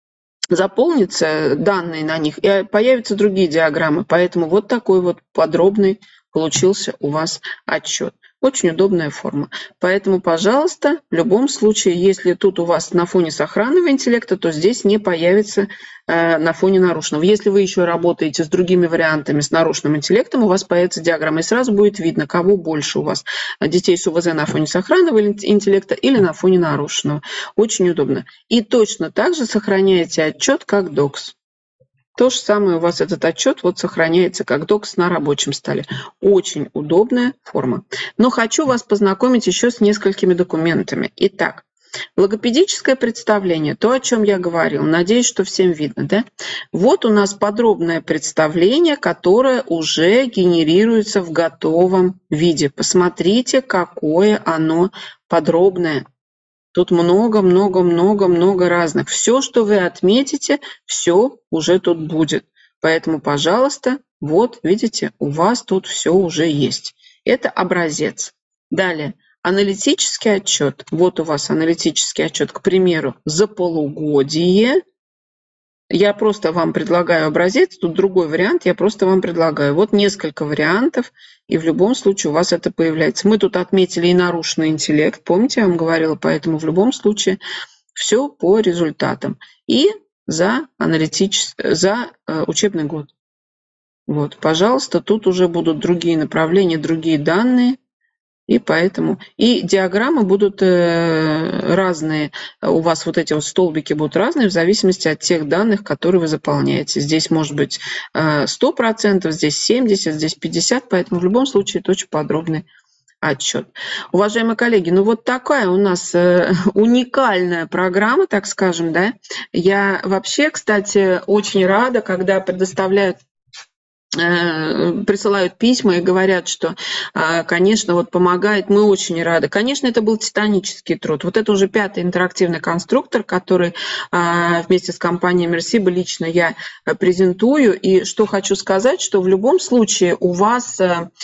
E: заполнятся, данные на них, и появятся другие диаграммы. Поэтому вот такой вот подробный получился у вас отчет. Очень удобная форма. Поэтому, пожалуйста, в любом случае, если тут у вас на фоне сохранного интеллекта, то здесь не появится э, на фоне нарушенного. Если вы еще работаете с другими вариантами, с нарушенным интеллектом, у вас появится диаграмма, и сразу будет видно, кого больше у вас. Детей с УВЗ на фоне сохранного интеллекта или на фоне нарушенного. Очень удобно. И точно так же сохраняете отчет как докс. То же самое у вас этот отчет вот сохраняется как докс на рабочем столе. Очень удобная форма. Но хочу вас познакомить еще с несколькими документами. Итак, логопедическое представление, то, о чем я говорил. Надеюсь, что всем видно, да? Вот у нас подробное представление, которое уже генерируется в готовом виде. Посмотрите, какое оно подробное. Тут много-много-много-много разных. Все, что вы отметите, все уже тут будет. Поэтому, пожалуйста, вот, видите, у вас тут все уже есть. Это образец. Далее, аналитический отчет. Вот у вас аналитический отчет, к примеру, за полугодие. Я просто вам предлагаю образец, тут другой вариант, я просто вам предлагаю. Вот несколько вариантов, и в любом случае у вас это появляется. Мы тут отметили и нарушенный интеллект, помните, я вам говорила, поэтому в любом случае все по результатам. И за, аналитичес... за э, учебный год. Вот, пожалуйста, тут уже будут другие направления, другие данные. И поэтому и диаграммы будут э, разные. У вас вот эти вот столбики будут разные в зависимости от тех данных, которые вы заполняете. Здесь может быть э, сто процентов, здесь семьдесят, здесь пятьдесят, поэтому в любом случае это очень подробный отчет. Уважаемые коллеги, ну вот такая у нас э, уникальная программа, так скажем, да. Я вообще, кстати, очень рада, когда предоставляют присылают письма и говорят, что, конечно, вот помогает, мы очень рады. Конечно, это был титанический труд. Вот это уже пятый интерактивный конструктор, который вместе с компанией Мерсибо лично я презентую. И что хочу сказать, что в любом случае у вас,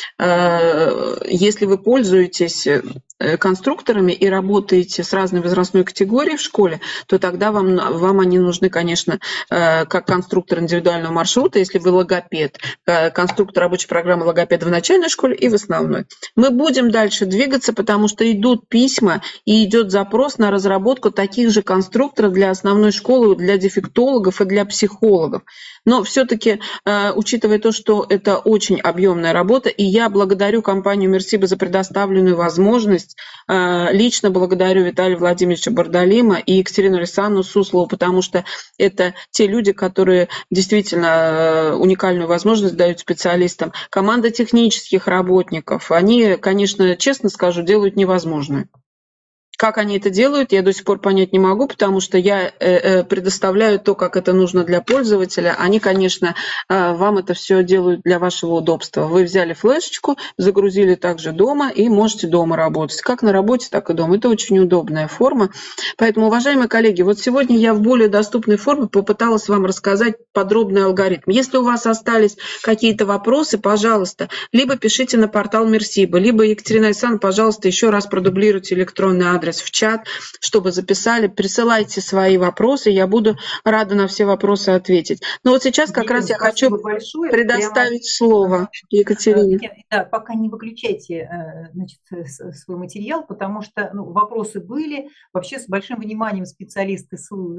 E: если вы пользуетесь конструкторами и работаете с разной возрастной категорией в школе, то тогда вам, вам они нужны, конечно, как конструктор индивидуального маршрута, если вы логопед, конструктор рабочей программы логопеда в начальной школе и в основной. Мы будем дальше двигаться, потому что идут письма и идет запрос на разработку таких же конструкторов для основной школы, для дефектологов и для психологов. Но все-таки, учитывая то, что это очень объемная работа, и я благодарю компанию Мерсибо за предоставленную возможность, лично благодарю Виталия Владимировича Бардалима и Екатерину Александровну Суслову, потому что это те люди, которые действительно уникальную возможность дают специалистам. Команда технических работников, они, конечно, честно скажу, делают невозможное. Как они это делают, я до сих пор понять не могу, потому что я предоставляю то, как это нужно для пользователя. Они, конечно, вам это все делают для вашего удобства. Вы взяли флешечку, загрузили также дома и можете дома работать. Как на работе, так и дома. Это очень удобная форма. Поэтому, уважаемые коллеги, вот сегодня я в более доступной форме попыталась вам рассказать подробный алгоритм. Если у вас остались какие-то вопросы, пожалуйста, либо пишите на портал Мерсибо, либо, Екатерина Александровна, пожалуйста, еще раз продублируйте электронный адрес в чат, чтобы записали, присылайте свои вопросы, я буду рада на все вопросы ответить. Но вот сейчас как Елена, раз я хочу большое. предоставить Прямо... слово Екатерине.
A: Да, пока не выключайте, значит, свой материал, потому что ну, вопросы были, вообще с большим вниманием специалисты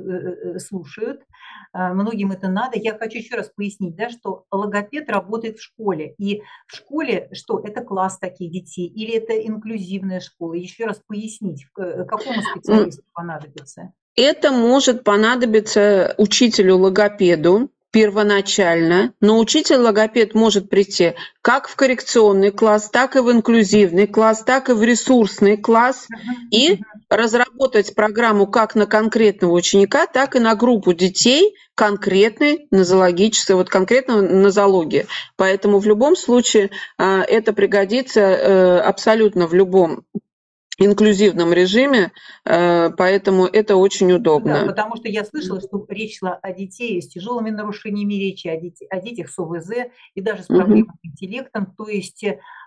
A: слушают, многим это надо. Я хочу еще раз пояснить, да, что логопед работает в школе, и в школе что, это класс таких детей, или это инклюзивная школа, еще раз пояснить, какому специалисту понадобится?
E: Это может понадобиться учителю-логопеду первоначально, но учитель-логопед может прийти как в коррекционный класс, так и в инклюзивный класс, так и в ресурсный класс и разработать программу как на конкретного ученика, так и на группу детей конкретной нозологической, вот конкретно нозологии. Поэтому в любом случае это пригодится абсолютно в любом инклюзивном режиме, поэтому это очень удобно.
A: Да, потому что я слышала, что речь шла о детей с тяжелыми нарушениями речи, о, детей, о детях с ОВЗ и даже с проблемами uh-huh. интеллектом. То есть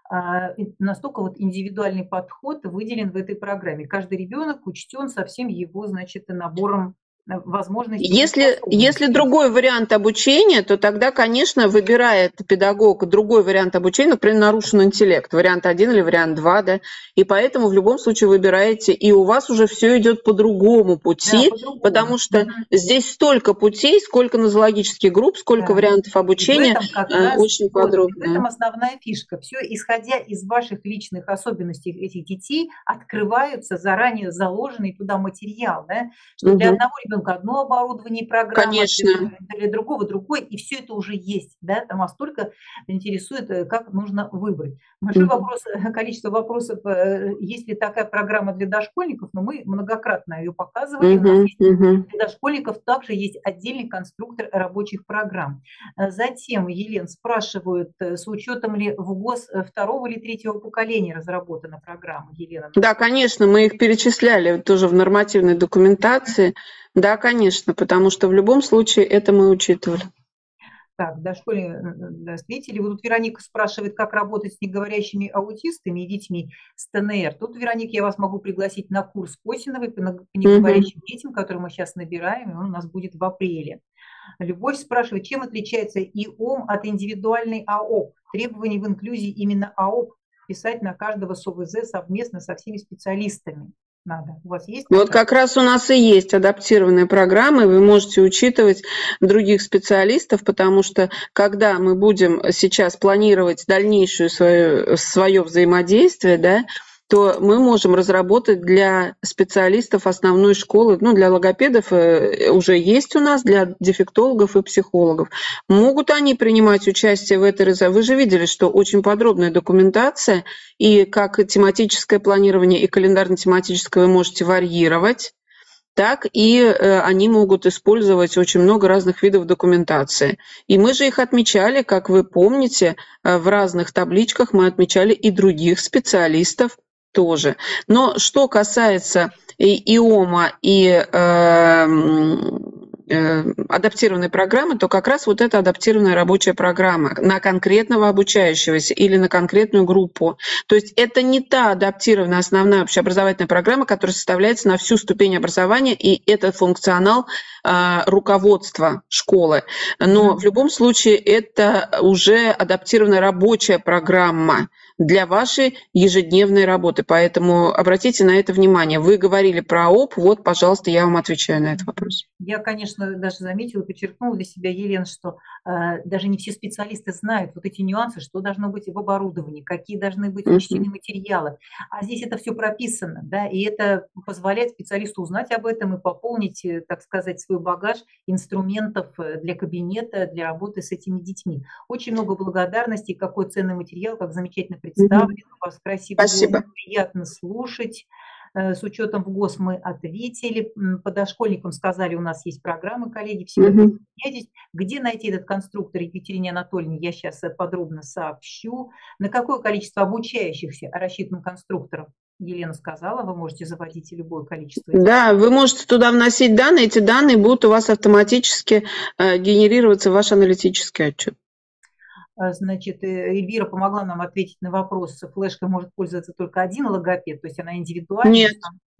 A: настолько вот индивидуальный подход выделен в этой программе. Каждый ребенок учтен со всем его, значит, набором возможностей.
E: Если, если другой вариант обучения, то тогда, конечно, выбирает педагог другой вариант обучения, например, нарушен интеллект, вариант один или вариант два, да, и поэтому в любом случае выбираете, и у вас уже все идет по другому пути, да, по потому что mm-hmm. здесь столько путей, сколько нозологических групп, сколько да. вариантов обучения, очень
A: вот,
E: подробно.
A: В этом основная фишка. Все, исходя из ваших личных особенностей этих детей, открываются заранее заложенный туда материал, да, что mm-hmm. для одного ребенка одно оборудование, программа,
E: Конечно.
A: для другого другой, и все это уже есть, да, там вас только интересует, как нужно выбрать. Большой mm-hmm. вопрос, количество вопросов, есть ли такая программа для дошкольников, но мы многократно ее показывали, mm-hmm. у нас есть, mm-hmm. для дошкольников также есть отдельный конструктор рабочих программ. Затем, Елена, спрашивают, с учетом ли в ГОС второго или третьего поколения разработана программа, Елена?
E: Да, конечно, мы их перечисляли тоже в нормативной документации. Да, конечно, потому что в любом случае это мы учитывали.
A: Так, дошкольные зрители. Вот тут Вероника спрашивает, как работать с неговорящими аутистами и детьми с ТНР. Тут, Вероника, я вас могу пригласить на курс Косиновой по неговорящим mm-hmm. детям, который мы сейчас набираем, и он у нас будет в апреле. Любовь спрашивает, чем отличается ИОМ от индивидуальной АОП? Требования в инклюзии именно АОП писать на каждого с ОВЗ совместно со всеми специалистами. надо. У вас есть
E: Вот
A: такая?
E: как раз у нас и есть адаптированная программа, и вы можете учитывать других специалистов, потому что когда мы будем сейчас планировать дальнейшее свое, свое взаимодействие, да, то мы можем разработать для специалистов основной школы, ну, для логопедов уже есть у нас, для дефектологов и психологов. Могут они принимать участие в этой разработке? Вы же видели, что очень подробная документация, и как тематическое планирование, и календарно-тематическое вы можете варьировать, так и э, они могут использовать очень много разных видов документации. И мы же их отмечали, как вы помните, э, в разных табличках мы отмечали и других специалистов тоже. Но что касается и ИОМа, и э, э, адаптированной программы, то как раз вот эта адаптированная рабочая программа на конкретного обучающегося или на конкретную группу. То есть это не та адаптированная основная общеобразовательная программа, которая составляется на всю ступень образования, и это функционал э, руководства школы. Но в любом случае это уже адаптированная рабочая программа для вашей ежедневной работы. Поэтому обратите на это внимание. Вы говорили про ОП, вот, пожалуйста, я вам отвечаю на этот вопрос.
A: Я, конечно, даже заметила и подчеркнула для себя, Елена, что э, даже не все специалисты знают вот эти нюансы, что должно быть в оборудовании, какие должны быть учтены материалы. А здесь это все прописано, да, и это позволяет специалисту узнать об этом и пополнить, так сказать, свой багаж инструментов для кабинета, для работы с этими детьми. Очень много благодарности, какой ценный материал, как замечательно представлен, у вас красиво,
E: Спасибо.
A: приятно слушать. С учетом в ГОС мы ответили. По дошкольникам сказали, у нас есть программы, коллеги, все
E: Мгм.
A: это. Где найти этот конструктор Екатерине Анатольевне, я сейчас подробно сообщу. На какое количество обучающихся рассчитан конструкторов? Елена сказала, вы можете заводить любое количество.
E: Да, вы можете туда вносить данные, эти данные будут у вас автоматически э, генерироваться в ваш аналитический отчет.
A: Значит, Эльвира помогла нам ответить на вопрос, флешкой может пользоваться только один логопед, то есть она индивидуальная?
E: Нет,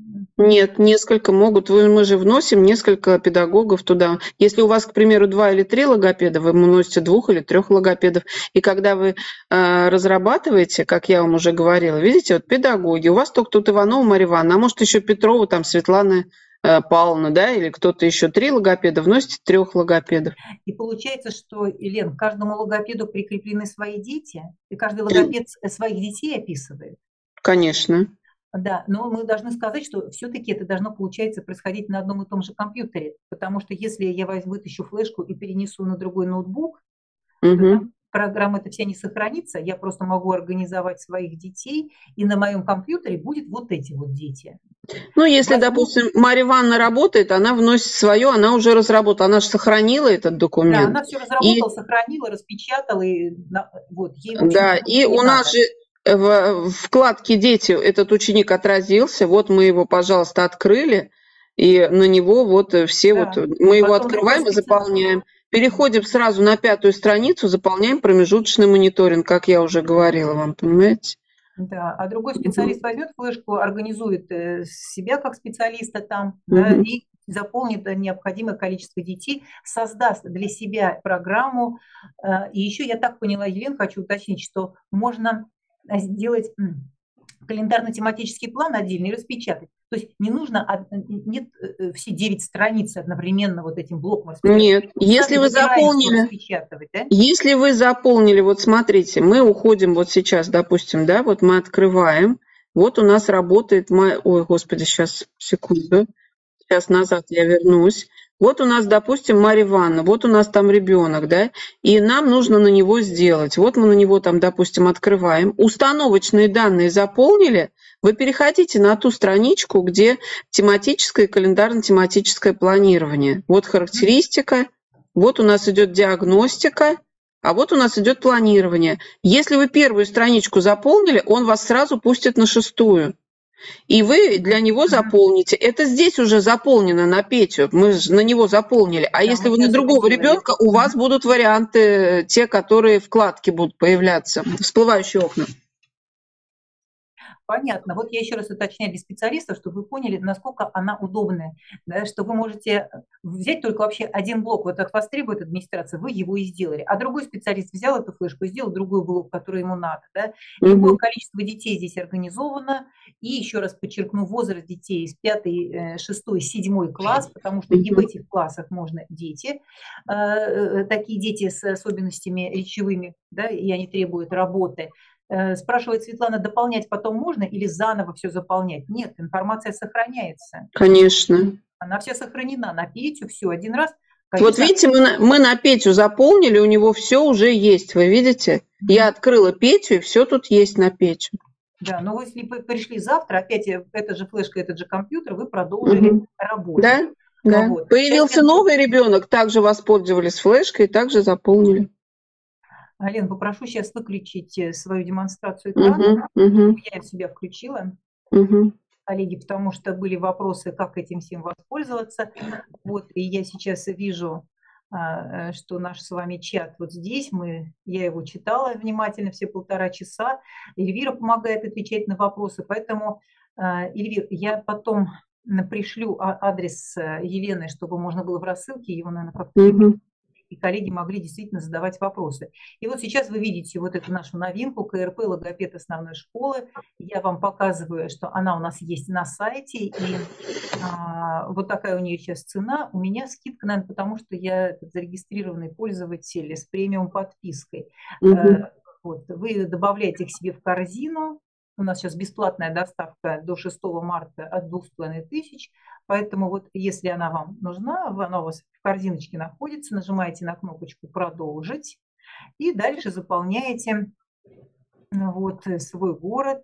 E: нет, несколько могут. Вы, мы же вносим несколько педагогов туда. Если у вас, к примеру, два или три логопеда, вы вносите двух или трех логопедов. И когда вы э, разрабатываете, как я вам уже говорила, видите, вот педагоги, у вас только тут Иванова Марья Ивановна, а может еще Петрова, там Светлана Павловна, да, или кто-то еще, три логопеда, вносите трех логопедов.
A: И получается, что, Елен, каждому логопеду прикреплены свои дети, и каждый логопед своих детей описывает.
E: Конечно.
A: Да, но мы должны сказать, что все-таки это должно, получается, происходить на одном и том же компьютере, потому что если я возьму, вытащу флешку и перенесу на другой ноутбук,
E: угу.
A: то там программа эта вся не сохранится, я просто могу организовать своих детей, и на моем компьютере будет вот эти вот дети.
E: Ну, если,
A: Возьму...
E: допустим, Марья Ивановна работает, она вносит свое, она уже разработала, она же сохранила этот документ.
A: Да, она все разработала,
E: и...
A: сохранила, распечатала, и вот, ей,
E: общем, да, и у нас же в вкладке «Дети» этот ученик отразился, вот мы его, пожалуйста, открыли, и на него вот все да. вот, мы его Потом открываем и заполняем. Переходим сразу на пятую страницу, заполняем промежуточный мониторинг, как я уже говорила вам, понимаете?
A: Да, а другой специалист возьмет флешку, организует себя как специалиста там, mm-hmm. да, и заполнит необходимое количество детей, создаст для себя программу. И еще я так поняла, Елена, хочу уточнить, что можно сделать календарно-тематический план отдельный и распечатать. То есть не нужно, нет все девять страниц одновременно вот этим блоком распечатать.
E: Нет, если вы заполнили, да? если вы заполнили, вот смотрите, мы уходим вот сейчас, допустим, да, вот мы открываем, вот у нас работает, ой, господи, сейчас, секунду, сейчас назад я вернусь. Вот у нас, допустим, Марья Ивановна, вот у нас там ребенок, да, и нам нужно на него сделать. Вот мы на него там, допустим, открываем. Установочные данные заполнили, вы переходите на ту страничку, где тематическое и календарно-тематическое планирование. Вот характеристика, вот у нас идет диагностика, а вот у нас идет планирование. Если вы первую страничку заполнили, он вас сразу пустит на шестую. И вы для него заполните. Это здесь уже заполнено на Петю, мы же на него заполнили. А да, если вы на другого ребенка, у вас будут варианты, те, которые вкладки будут появляться, всплывающие окна.
A: Понятно. Вот я еще раз уточняю для специалистов, чтобы вы поняли, насколько она удобная, да, что вы можете взять только вообще один блок, вот от вас требует администрация, вы его и сделали, а другой специалист взял эту флешку и сделал другой блок, который ему надо. Да? Любое
E: Мгм.
A: количество детей здесь организовано, и еще раз подчеркну, возраст детей из пятый, шестой, седьмой класс, потому что и в
E: Мгм.
A: этих классах можно дети, э, э, такие дети с особенностями речевыми, да, и они требуют работы. Э, Спрашивает Светлана, дополнять потом можно или заново все заполнять? Нет, информация сохраняется.
E: Конечно.
A: Она вся сохранена на Петю, все, один раз.
E: Вот
A: Конечно,
E: видите, мы на, мы на Петю заполнили, у него все уже есть, вы видите? Я открыла Петю, и все тут есть на Петю.
A: да, но вы, если вы пришли завтра, опять э, эта же флешка, этот же компьютер, вы продолжили
E: Мгм.
A: работать.
E: Да? Да.
A: Вот.
E: Появился
A: Сейчас я-
E: новый ребенок, также воспользовались флешкой, также заполнили.
A: Лен, попрошу сейчас выключить э, свою демонстрацию экрана.
E: Мгм, мгм,
A: Я себя включила,
E: мгм.
A: коллеги, потому что были вопросы, как этим всем воспользоваться. Вот, и я сейчас вижу, а, э, что наш с вами чат вот здесь, мы, я его читала внимательно все полтора часа. Эльвира помогает отвечать на вопросы, поэтому, а, Эльвир, я потом м, пришлю а- адрес э, Елены, чтобы можно было в рассылке его, наверное, как-то
E: Мгм.
A: и коллеги могли действительно задавать вопросы. И вот сейчас вы видите вот эту нашу новинку КРП «Логопед основной школы». Я вам показываю, что она у нас есть на сайте, и а, вот такая у нее сейчас цена. У меня скидка, наверное, потому что я этот зарегистрированный пользователь с премиум подпиской.
E: Мгм.
A: Э, Вот, вы добавляете к себе в корзину. У нас сейчас бесплатная доставка до шестого марта от двух с половиной тысяч. Поэтому вот если она вам нужна, она у вас в корзиночке находится, нажимаете на кнопочку «Продолжить» и дальше заполняете ну, вот, э, свой город.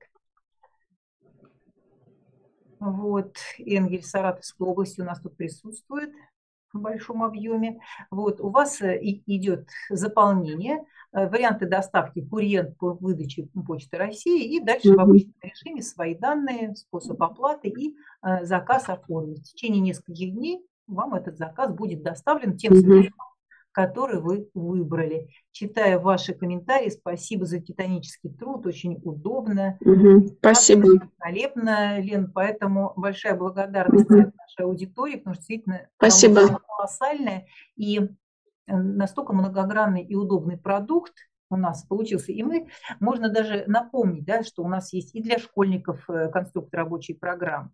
A: Вот, Энгель Саратовской области у нас тут присутствует в большом объеме. Вот, у вас э, и- идет заполнение, э, варианты доставки, курьер по выдаче Почты России, и дальше в
E: Мгм.
A: обычном режиме свои данные, способ оплаты и э, заказ оформить. В течение нескольких дней вам этот заказ будет доставлен тем
E: Мгм.
A: содержимым, который вы выбрали. Читаю ваши комментарии, спасибо за титанический труд, очень удобно.
E: Мгм. Спасибо.
A: Великолепно, Лен, поэтому большая благодарность
E: Мгм.
A: нашей аудитории, потому что действительно
E: Спасибо.
A: работа колоссальная и э, настолько многогранный и удобный продукт у нас получился. И мы, можно даже напомнить, да, что у нас есть и для школьников э, конструктор рабочей программы,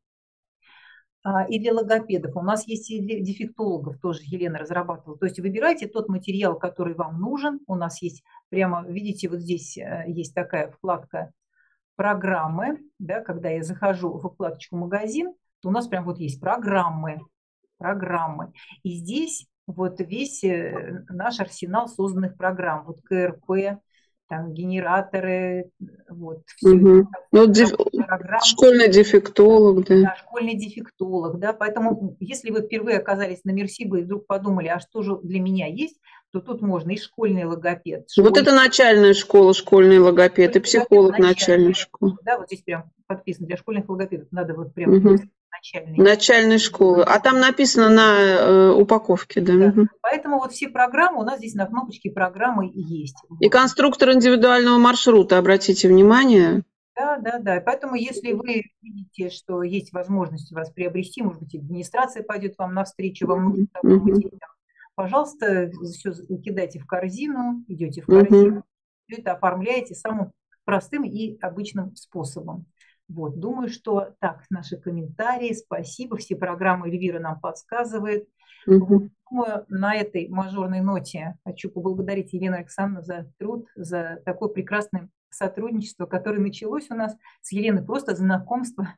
A: а, и для логопедов. У нас есть и для дефектологов, тоже Елена разрабатывала. То есть выбирайте тот материал, который вам нужен. У нас есть прямо, видите, вот здесь э, есть такая вкладка программы, да, когда я захожу в вкладочку «Магазин», то у нас прям вот есть программы, программы. И здесь вот весь э, наш арсенал созданных программ. Вот КРП, там генераторы, вот все
E: Мгм. Ну, деф-
A: программ.
E: школьный дефектолог, да.
A: Да, школьный дефектолог, да, поэтому если вы впервые оказались на Мерсибо и вдруг подумали, а что же для меня есть, то тут можно и школьный логопед.
E: Вот
A: школьный-
E: это начальная школа, школьный логопед, и
A: Школьный
E: психолог
A: логопед
E: начальной
A: начальный.
E: школы.
A: Да, вот здесь прям подписано для школьных логопедов, надо вот прям
E: Мгм.
A: начальный.
E: Начальной школы. А там написано на э, упаковке, да.
A: Да.
E: Мгм.
A: Поэтому вот все программы у нас здесь на кнопочке программы и есть.
E: И
A: Вот.
E: конструктор индивидуального маршрута, обратите внимание.
A: Да, да, да. Поэтому если вы видите, что есть возможность у вас приобрести, может быть, администрация пойдет вам навстречу, вам нужен такой
E: Мгм.
A: материал, пожалуйста, все кидайте в корзину, идете в
E: Мгм.
A: корзину, все это оформляете самым простым и обычным способом. Вот, думаю, что так, наши комментарии, спасибо, все программы Эльвира нам подсказывает.
E: Мгм.
A: Думаю, на этой мажорной ноте хочу поблагодарить Елену Александровну за труд, за такое прекрасное сотрудничество, которое началось у нас с Еленой, просто знакомство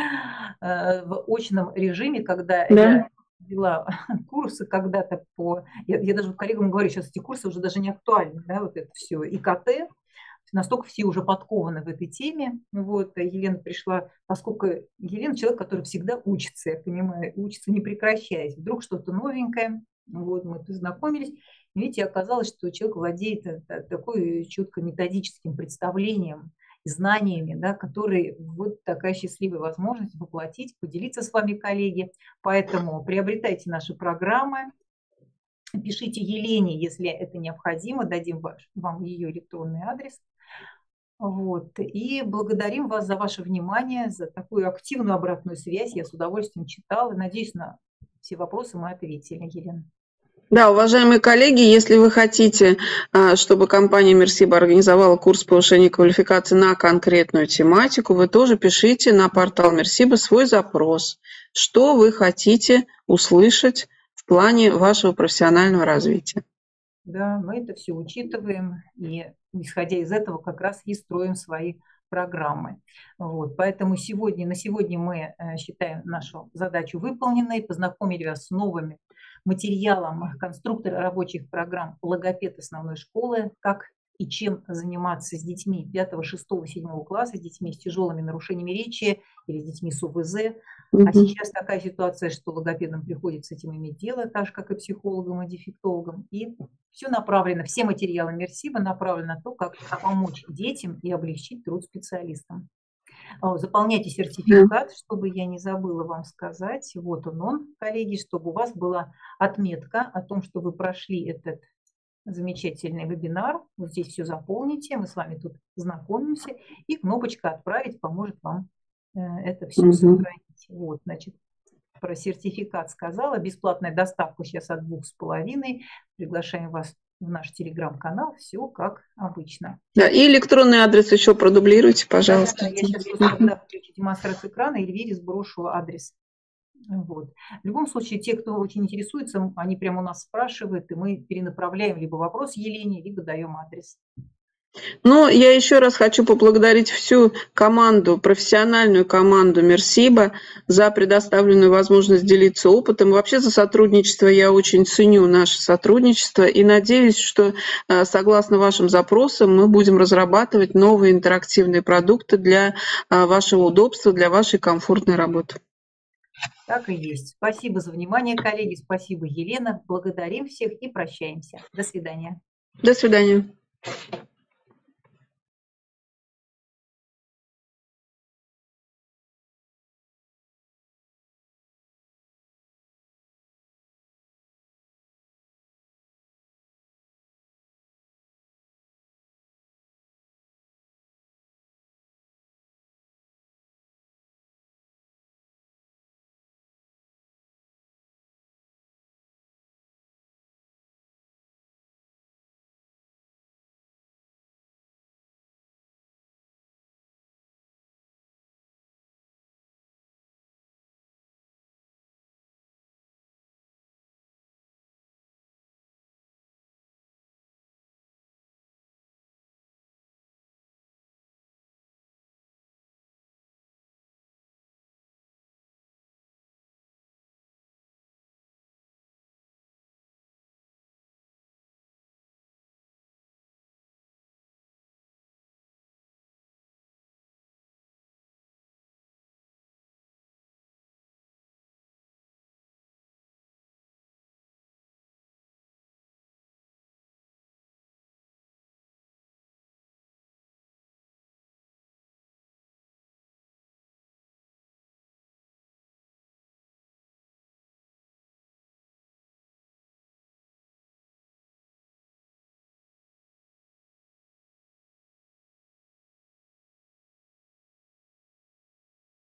A: э, в очном режиме, когда
E: Да.
A: я вела курсы когда-то по... Я, я даже коллегам говорю, сейчас эти курсы уже даже не актуальны, да, вот это все, ИКТ, настолько все уже подкованы в этой теме. Вот, Елена пришла, поскольку Елена человек, который всегда учится, я понимаю, учится не прекращаясь. Вдруг что-то новенькое, вот, мы познакомились, и видите, оказалось, что человек владеет такой четко методическим представлением, знаниями, да, которые вот такая счастливая возможность воплотить, поделиться с вами, коллеги. Поэтому приобретайте наши программы, пишите Елене, если это необходимо, дадим ваш, вам ее электронный адрес. Вот. И благодарим вас за ваше внимание, за такую активную обратную связь. Я с удовольствием читала. Надеюсь на все вопросы мы ответили, Елена.
E: Да, уважаемые коллеги, если вы хотите, чтобы компания Мерсиба организовала курс повышения квалификации на конкретную тематику, вы тоже пишите на портал Мерсиба свой запрос. Что вы хотите услышать в плане вашего профессионального развития?
A: Да, мы это все учитываем, и исходя из этого как раз и строим свои программы. Вот, поэтому сегодня, на сегодня мы считаем нашу задачу выполненной, познакомили вас с новыми материалом конструктора рабочих программ логопед основной школы, как и чем заниматься с детьми пятого, шестого, седьмого класса, с детьми с тяжелыми нарушениями речи или с детьми с о вэ зэ. А сейчас такая ситуация, что логопедам приходится с этим иметь дело, так же, как и психологам и дефектологам. И все направлено, все материалы Мерсиба направлены на то, как помочь детям и облегчить труд специалистам. Заполняйте сертификат, чтобы я не забыла вам сказать. Вот он, он, коллеги, чтобы у вас была отметка о том, что вы прошли этот замечательный вебинар. Вот здесь все заполните, мы с вами тут знакомимся, и кнопочка «Отправить» поможет вам это все сохранить. Вот, значит, про сертификат сказала. Бесплатная доставка сейчас от двух с половиной. Приглашаем вас в наш телеграм-канал. Все как обычно.
E: Да, и электронный адрес еще продублируйте, пожалуйста.
A: Да, я сейчас, когда включу демонстрацию экрана, Эльвире сброшу адрес. Вот. В любом случае, те, кто очень интересуется, они прямо у нас спрашивают, и мы перенаправляем либо вопрос Елене, либо даем адрес.
E: Ну, я еще раз хочу поблагодарить всю команду, профессиональную команду Мерсиба за предоставленную возможность делиться опытом. Вообще за сотрудничество я очень ценю наше сотрудничество и надеюсь, что согласно вашим запросам мы будем разрабатывать новые интерактивные продукты для вашего удобства, для вашей комфортной работы.
A: Так и есть. Спасибо за внимание, коллеги. Спасибо, Елена. Благодарим всех и прощаемся. До свидания.
E: До свидания.